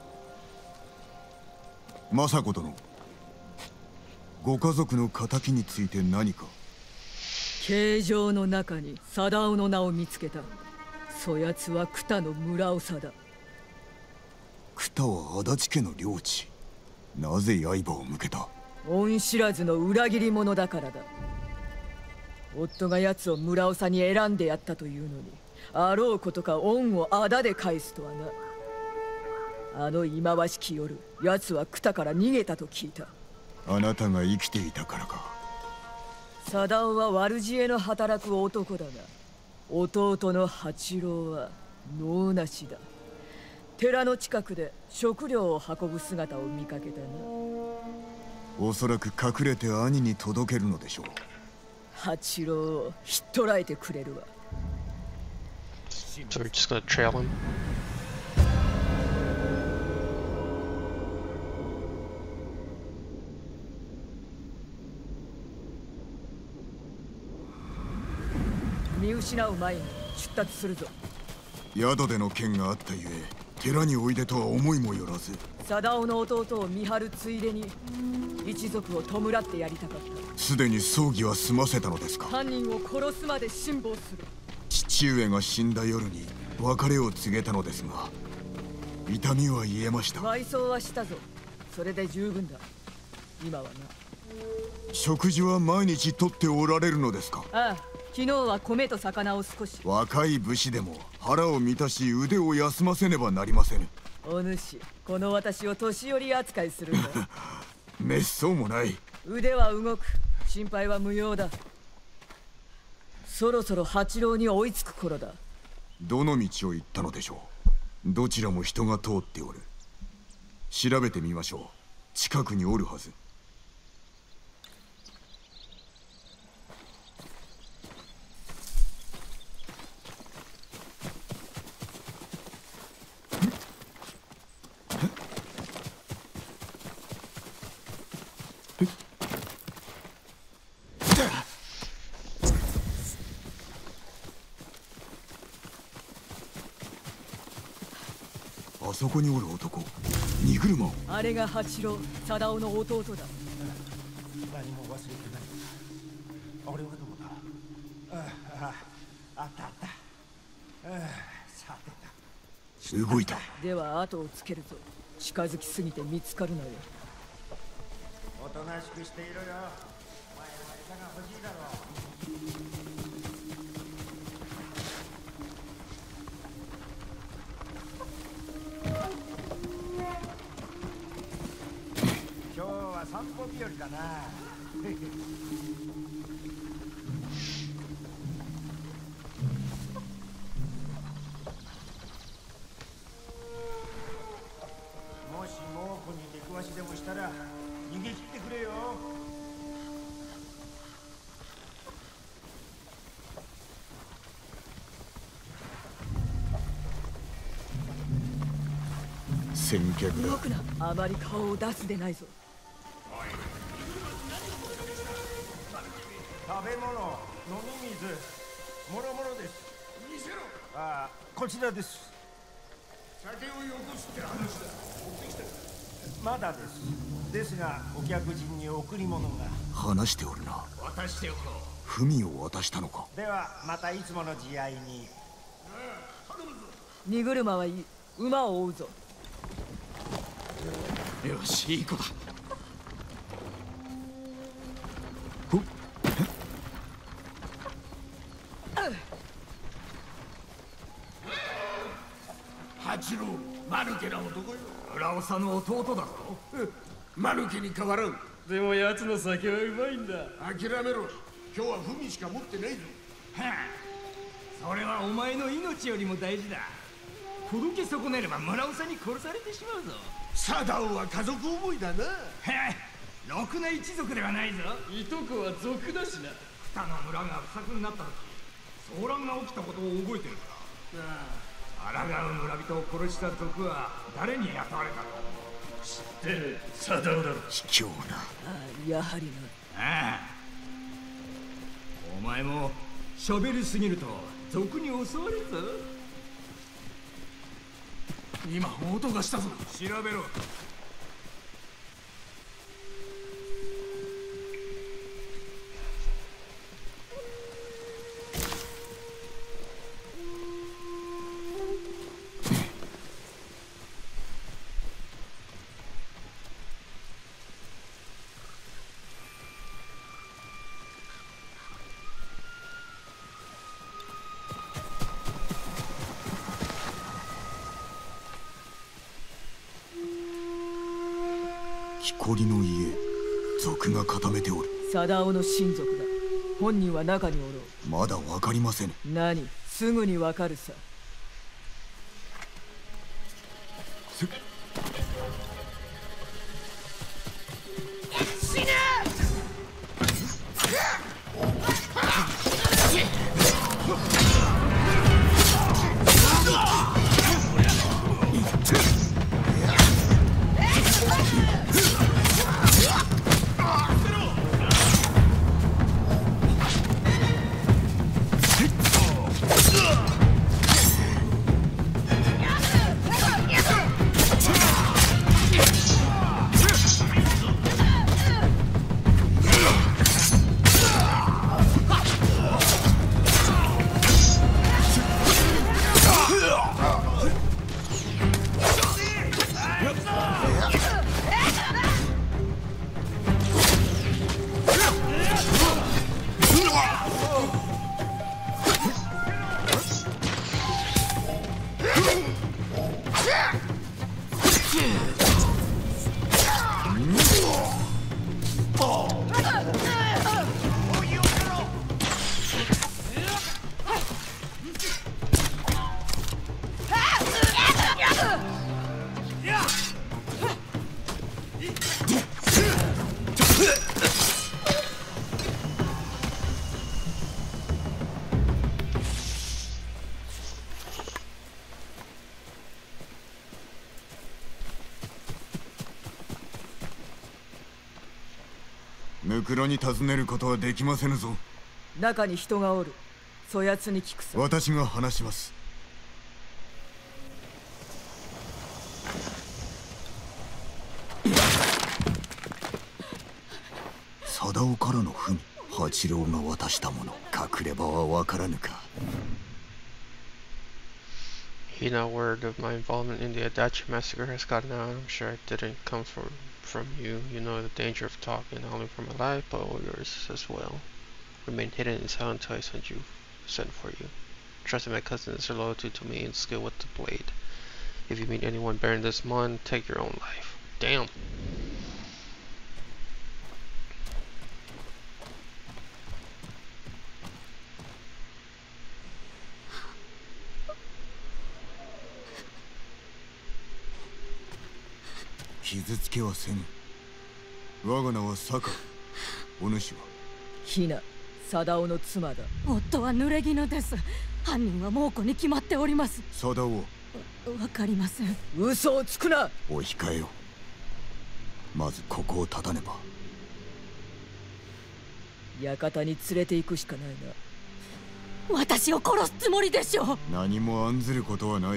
政子殿、ご家族の仇について何か？ 形状の中に貞夫の名を見つけた。そやつは九の村長だ。 九は足立家の領地。なぜ刃を向けた？ 恩知らずの裏切り者だからだ。夫が奴を村長に選んでやったというのに、あろうことか恩を仇で返すとはな。あの忌まわしき夜、奴は九から逃げたと聞いた。 あなたが生きていたからか。 貞夫は悪知恵の働く男だが、弟の八郎は能なしだ。寺の近くで食料を運ぶ姿を見かけたな。 おそらく隠れて兄に届けるのでしょう。 八郎をひっ捕らえてくれるわ。 So we're just gonna trail him. 「見失う前に出立するぞ。 宿での件があったゆえ、寺においでとは思いもよらず。 貞夫の弟を見張るついでに一族を弔ってやりたかった。 すでに葬儀は済ませたのですか？ 犯人を殺すまで辛抱する。 父上が死んだ夜に別れを告げたのですが、痛みは癒えました。 埋葬はしたぞ。それで十分だ。今はな。 食事は毎日とっておられるのですか？ ああ、昨日は米と魚を少し。 若い武士でも腹を満たし腕を休ませねばなりませぬ。 お主、この私を年寄り扱いするんだ。 めっそうもない。 腕は動く。心配は無用だ。そろそろ八郎に追いつく頃だ。 どの道を行ったのでしょう？どちらも人が通っておる。調べてみましょう。近くにおるはず。あそこにおる男、荷車を。 あれが八郎、貞夫の弟だ。 何も忘れてない。俺はどこだ？あったあった。さてた。動いた。 では後をつけるぞ。近づきすぎて見つかるなよ。 おとなしくしていろよ。お前は餌が欲しいだろう。今日は散歩日和だな。もし猛虎に出くわしでもしたら逃げ切ってくれよ。 先客だ。 動くな。あまり顔を出すでないぞ。 食べ物、飲み水、もろもろです。見せろ。ああ、こちらです。酒をよこすって話だ。持ってきた。まだです。ですが、お客人に贈り物が。 話しておるな。 渡しておこう。文を渡したのか。 では、またいつもの慈愛に。 荷車はいい。馬を追うぞ。 よし、いい子だ。 八郎、マヌケな男よ。浦尾さんの弟だろ。マヌケに変わらん。 でも奴の酒はうまいんだ。 諦めろ。今日は文しか持ってないぞ。 はあ、それはお前の命よりも大事だ。ほどけ損ねれば村尾さんに殺されてしまうぞ。 貞夫は家族思いだな。 へえ、ろくな一族ではないぞ。いとこは族だしな。 二の村が不作になった時、騒乱が起きたことを覚えてるか。抗う村人を殺した族は誰に雇われたと思う？ 知ってる。貞夫だろ。 卑怯な。 ああ、やはりな。 ああ、お前も喋りすぎると族に襲われるぞ。 今音がしたぞ。 調べろ。 木こりの家、族が固めておる。 貞夫の親族だ。本人は中におろう。 まだわかりません。 何？すぐにわかるさ。 死ね！ ムクロに尋ねることはできませぬぞ。 中に人がおる。そやつに聞くさ。 私が話します。貞夫からの文、八郎が渡したもの。隠れ場はわからぬか。 He now word of my involvement in the Adachi massacre has gotten out. I'm sure it didn't come from you. You know the danger of talking, not only for my life, but all yours as well. Remain hidden and silent until I send for you. Trust in my cousin's loyalty to me and skill with the blade. If you meet anyone bearing this mon, take your own life. Damn. 傷つけはせぬ。我が名は坂。お主はひな、貞夫の妻だ。 夫は濡れ衣です。犯人は猛虎に決まっております。 貞夫、 わかりません。 嘘をつくな。 お控えよ。まずここを立たねば。 館に連れて行くしかないな。 私を殺すつもりでしょう。 何も案ずることはない。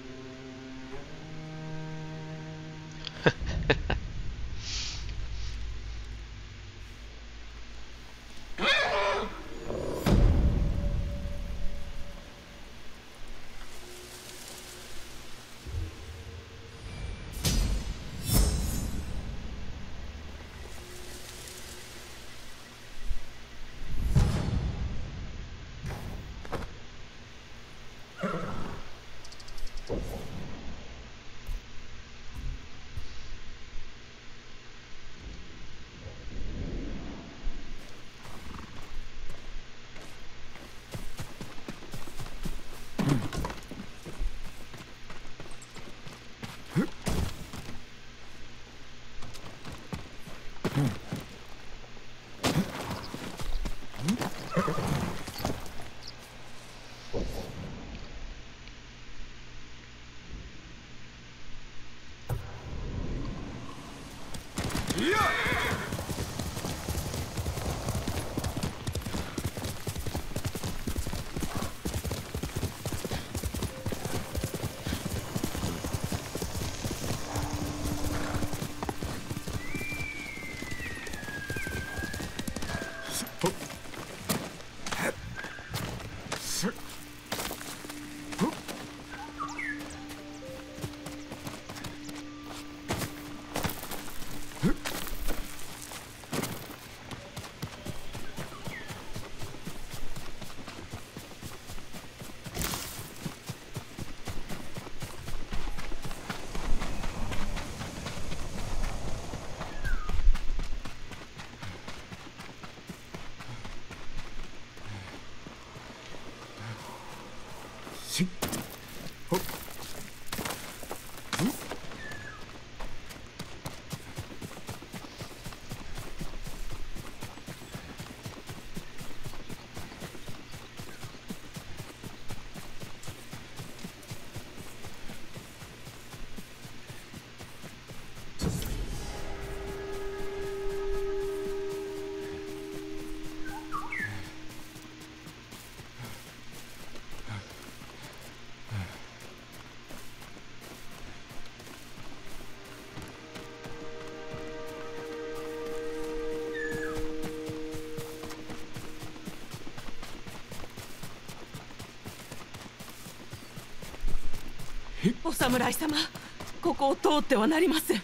お侍様、ここを通ってはなりません。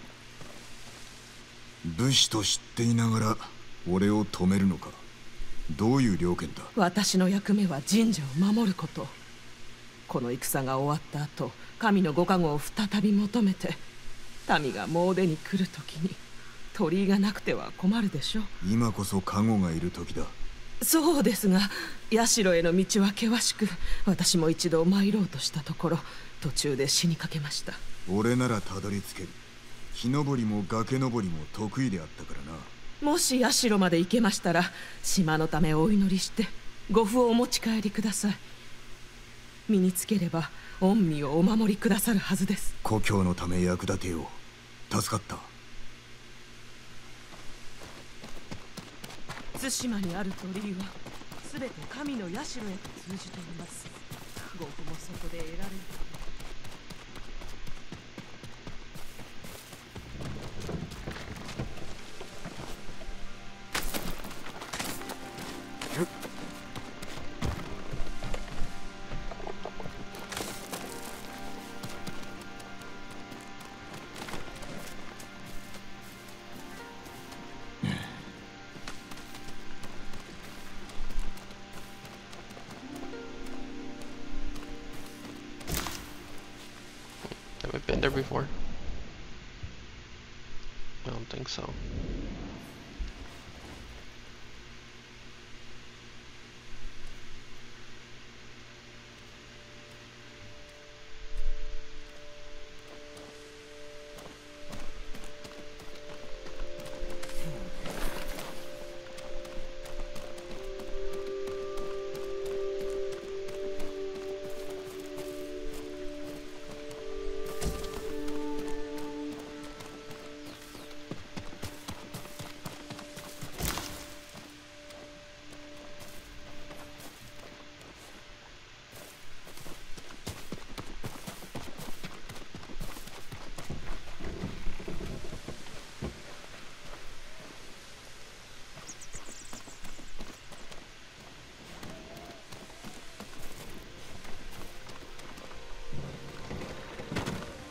武士と知っていながら俺を止めるのか。どういう了見だ。 私の役目は神社を守ること。この戦が終わった後、神のご加護を再び求めて民が詣に来るときに鳥居がなくては困るでしょう。 今こそ加護がいる時だ。 そうですが、社への道は険しく、私も一度参ろうとしたところ途中で死にかけました。 俺ならたどり着ける。木登りも崖登りも得意であったからな。 もし社まで行けましたら、島のためお祈りしてご符をお持ち帰りください。身につければ御身をお守りくださるはずです。 故郷のため役立てよう。助かった。 対馬にある鳥居はすべて神の社へと通じています。ご符もそこで得られる。 Have I been there before? I don't think so.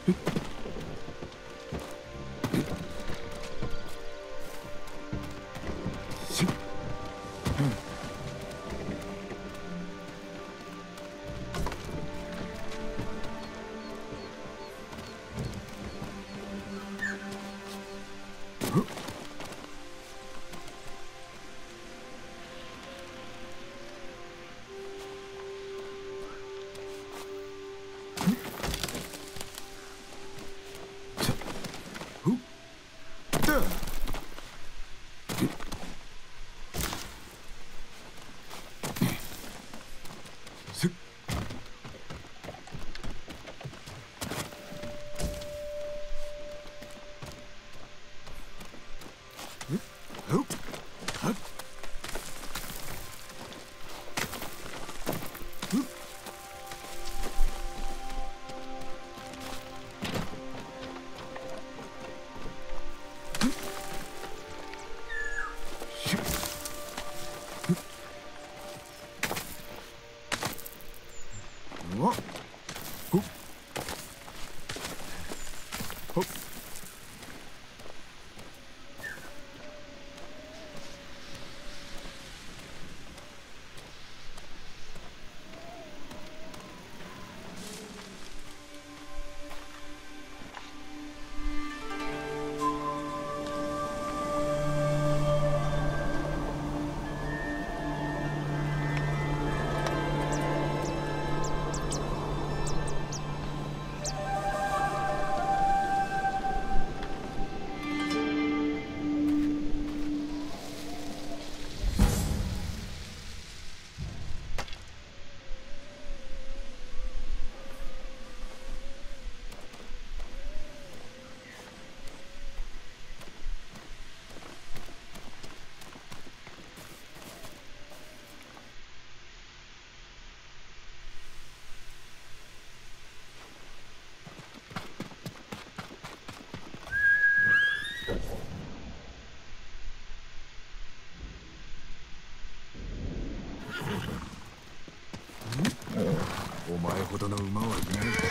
お前ほどの馬はいない。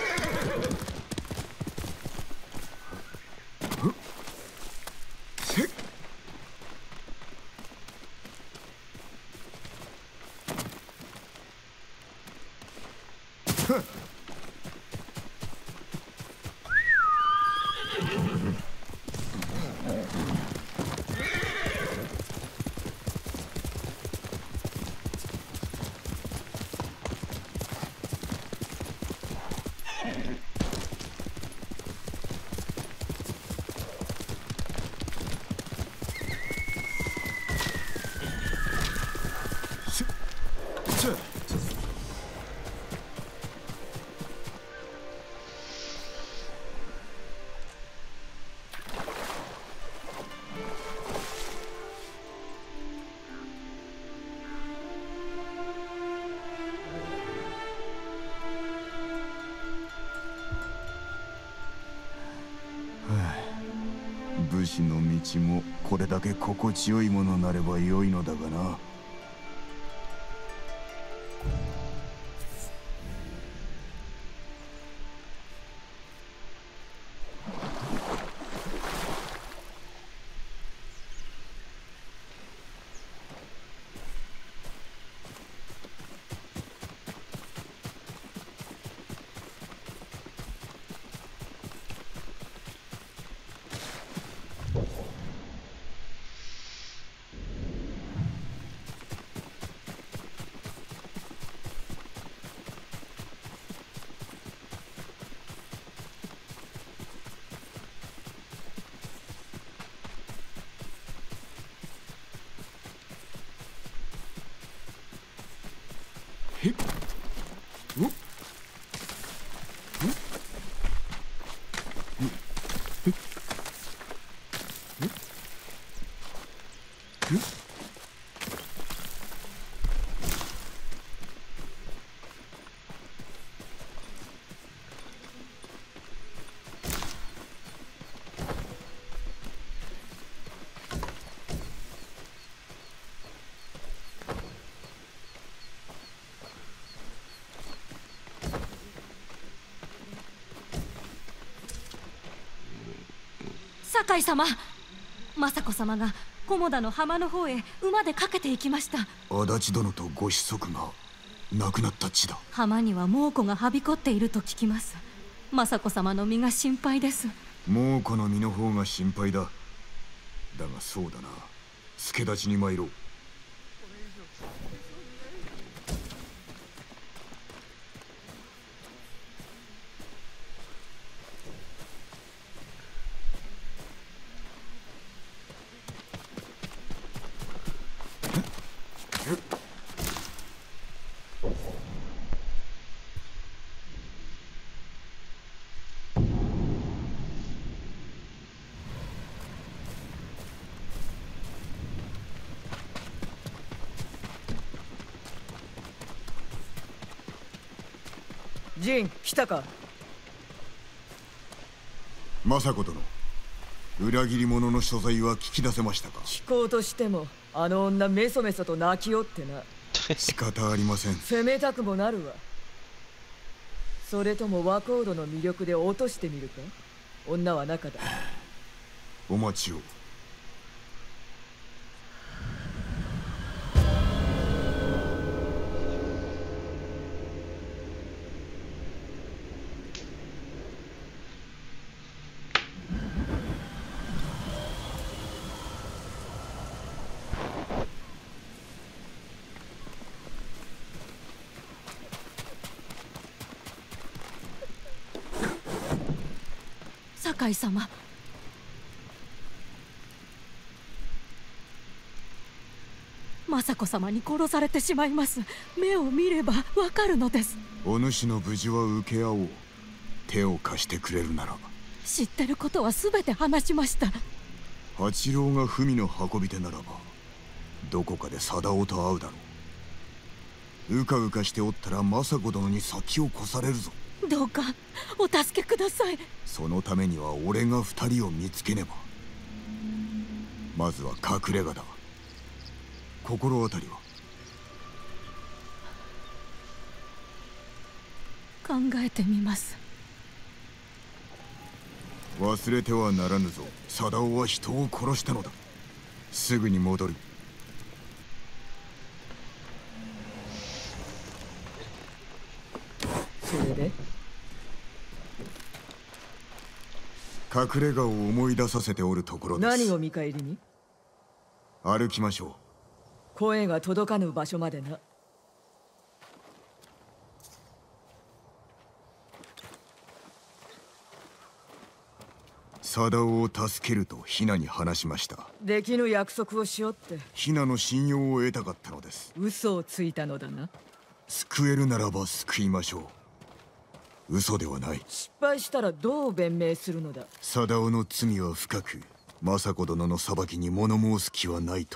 武士の道もこれだけ心地よいものなればよいのだがな。 酒井様、政子様が菰田の浜の方へ馬で駆けて行きました。 足立殿とご子息が亡くなった地だ。 浜には猛虎がはびこっていると聞きます。政子様の身が心配です。 猛虎の身の方が心配だ。だがそうだな、助太刀に参ろう。 ジン、来たか。 政子殿、裏切り者の所在は聞き出せましたか？ 聞こうとしてもあの女メソメソと泣きよってな。 仕方ありません。 責めたくもなるわ。それとも和コードの魅力で落としてみるか。女は中だ。 お待ちを。 酒井様、政子様に殺されてしまいます。目を見ればわかるのです。 お主の無事は受け合おう。手を貸してくれるなら。 知ってることは全て話しました。 八郎が文の運び手ならばどこかで貞夫と会うだろう。うかうかしておったら政子殿に先を越されるぞ。 どうかお助けください。 そのためには俺が二人を見つけねば。まずは隠れ家だ。心当たりは？ 考えてみます。 忘れてはならぬぞ。貞夫は人を殺したのだ。すぐに戻る。 それで隠れ家を思い出させておるところです。 何を見返りに？ 歩きましょう。 声が届かぬ場所までな。 貞夫を助けるとヒナに話しました。 できぬ約束をしよって。 ヒナの信用を得たかったのです。 嘘をついたのだな。 救えるならば救いましょう。嘘ではない。 失敗したらどう弁明するのだ？ 貞夫の罪は深く、政子殿の裁きに物申す気はないと。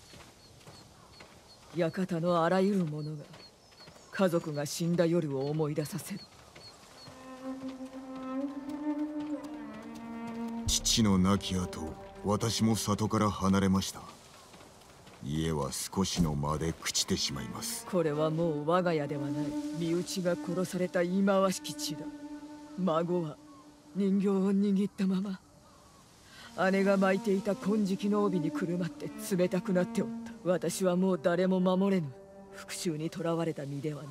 館のあらゆるものが家族が死んだ夜を思い出させる。 父の亡き後、私も里から離れました。家は少しの間で朽ちてしまいます。 これはもう我が家ではない。身内が殺された忌まわしき地だ。孫は人形を握ったまま。姉が巻いていた金色の帯にくるまって冷たくなっておった。私はもう誰も守れぬ復讐に囚われた身では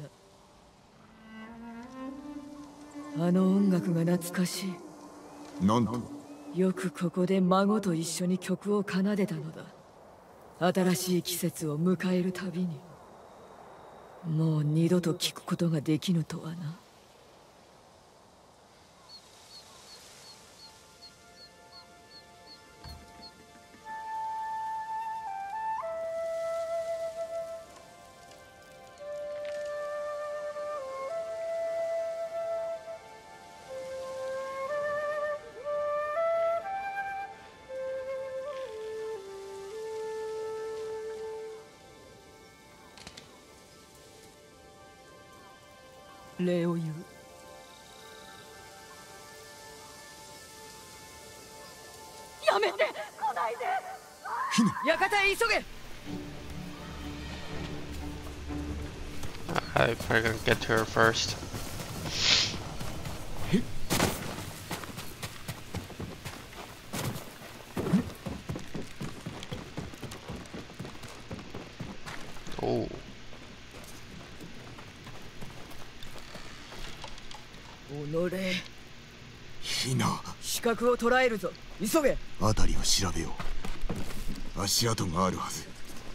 な。あの音楽が懐かしい。 なんと？ よくここで孫と一緒に曲を奏でたのだ。新しい季節を迎えるたびに。もう二度と聞くことができぬとはな。礼を言う。 やめて、来ないで。 館へ急げ。 I'm probably gonna get to her first. Oh. おのれ。 ヒナ。 視覚を捉えるぞ。急げ。 辺りを調べよう。足跡があるはず。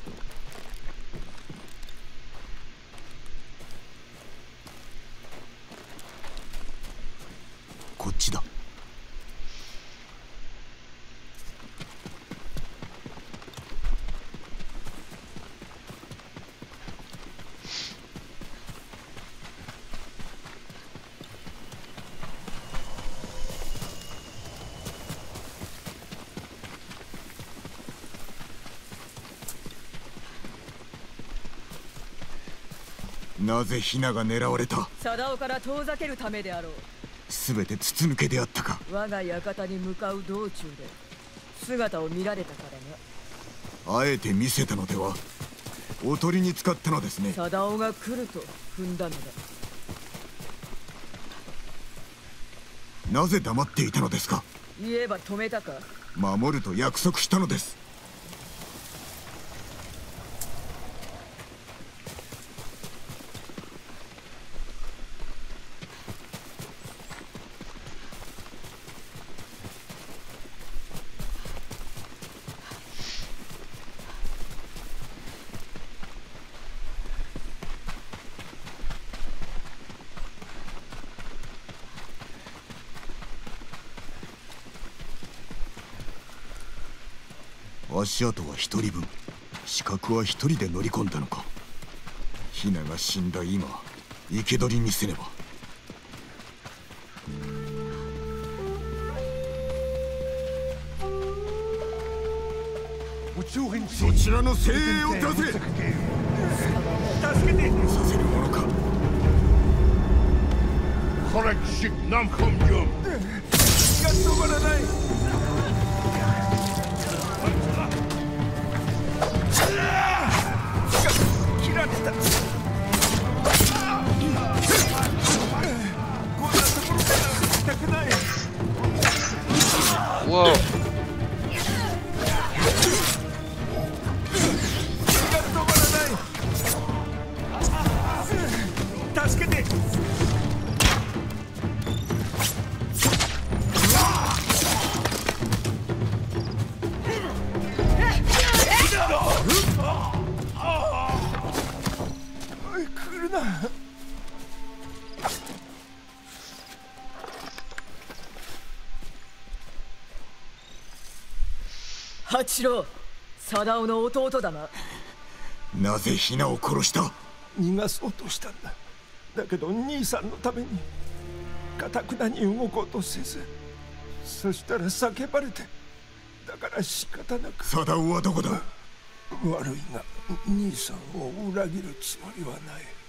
こっちだ。なぜヒナが狙われた？ 貞夫から遠ざけるためであろう。 すべて筒抜けであったか。 我が館に向かう道中で姿を見られたからな。あえて見せたのでは？おとりに使ったのですね。 貞夫が来ると踏んだのだ。 なぜ黙っていたのですか？ 言えば止めたか？ 守ると約束したのです。足跡は一人分、刺客は一人で乗り込んだのか。ヒナが死んだ今、生け捕りにせねば。そちらの精鋭を出せ。助けてさせるものか。 これしなんかんじゃ。気が止まらない。切られた。こんなところから痛くない。 Whoa. 気が止まらない。助けて。来るな。 八郎、貞夫の弟だな。 なぜヒナを殺した？ 逃がそうとしたんだ。だけど兄さんのために固くなに動こうとせず、そしたら叫ばれて、だから仕方なく。 貞夫はどこだ？ 悪いが兄さんを裏切るつもりはない。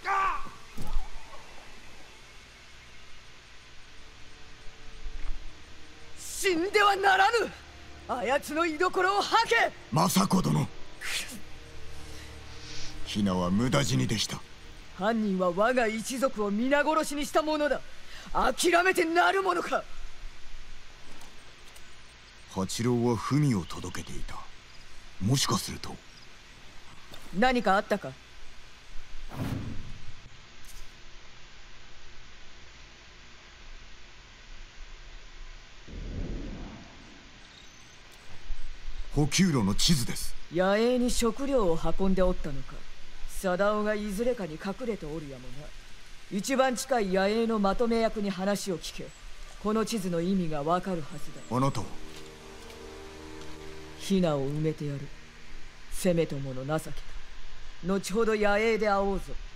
死んではならぬ。あやつの居所を吐け。 政子殿。ヒナは無駄死にでした。 犯人は我が一族を皆殺しにしたものだ。諦めてなるものか。 八郎は文を届けていた。もしかすると。 何かあったか？ 補給路の地図です。 野営に食料を運んでおったのか。貞夫がいずれかに隠れておるやもな。一番近い野営のまとめ役に話を聞け。この地図の意味がわかるはずだ。 あなたは？ ヒナを埋めてやる。せめともの情けだ。後ほど野営で会おうぞ。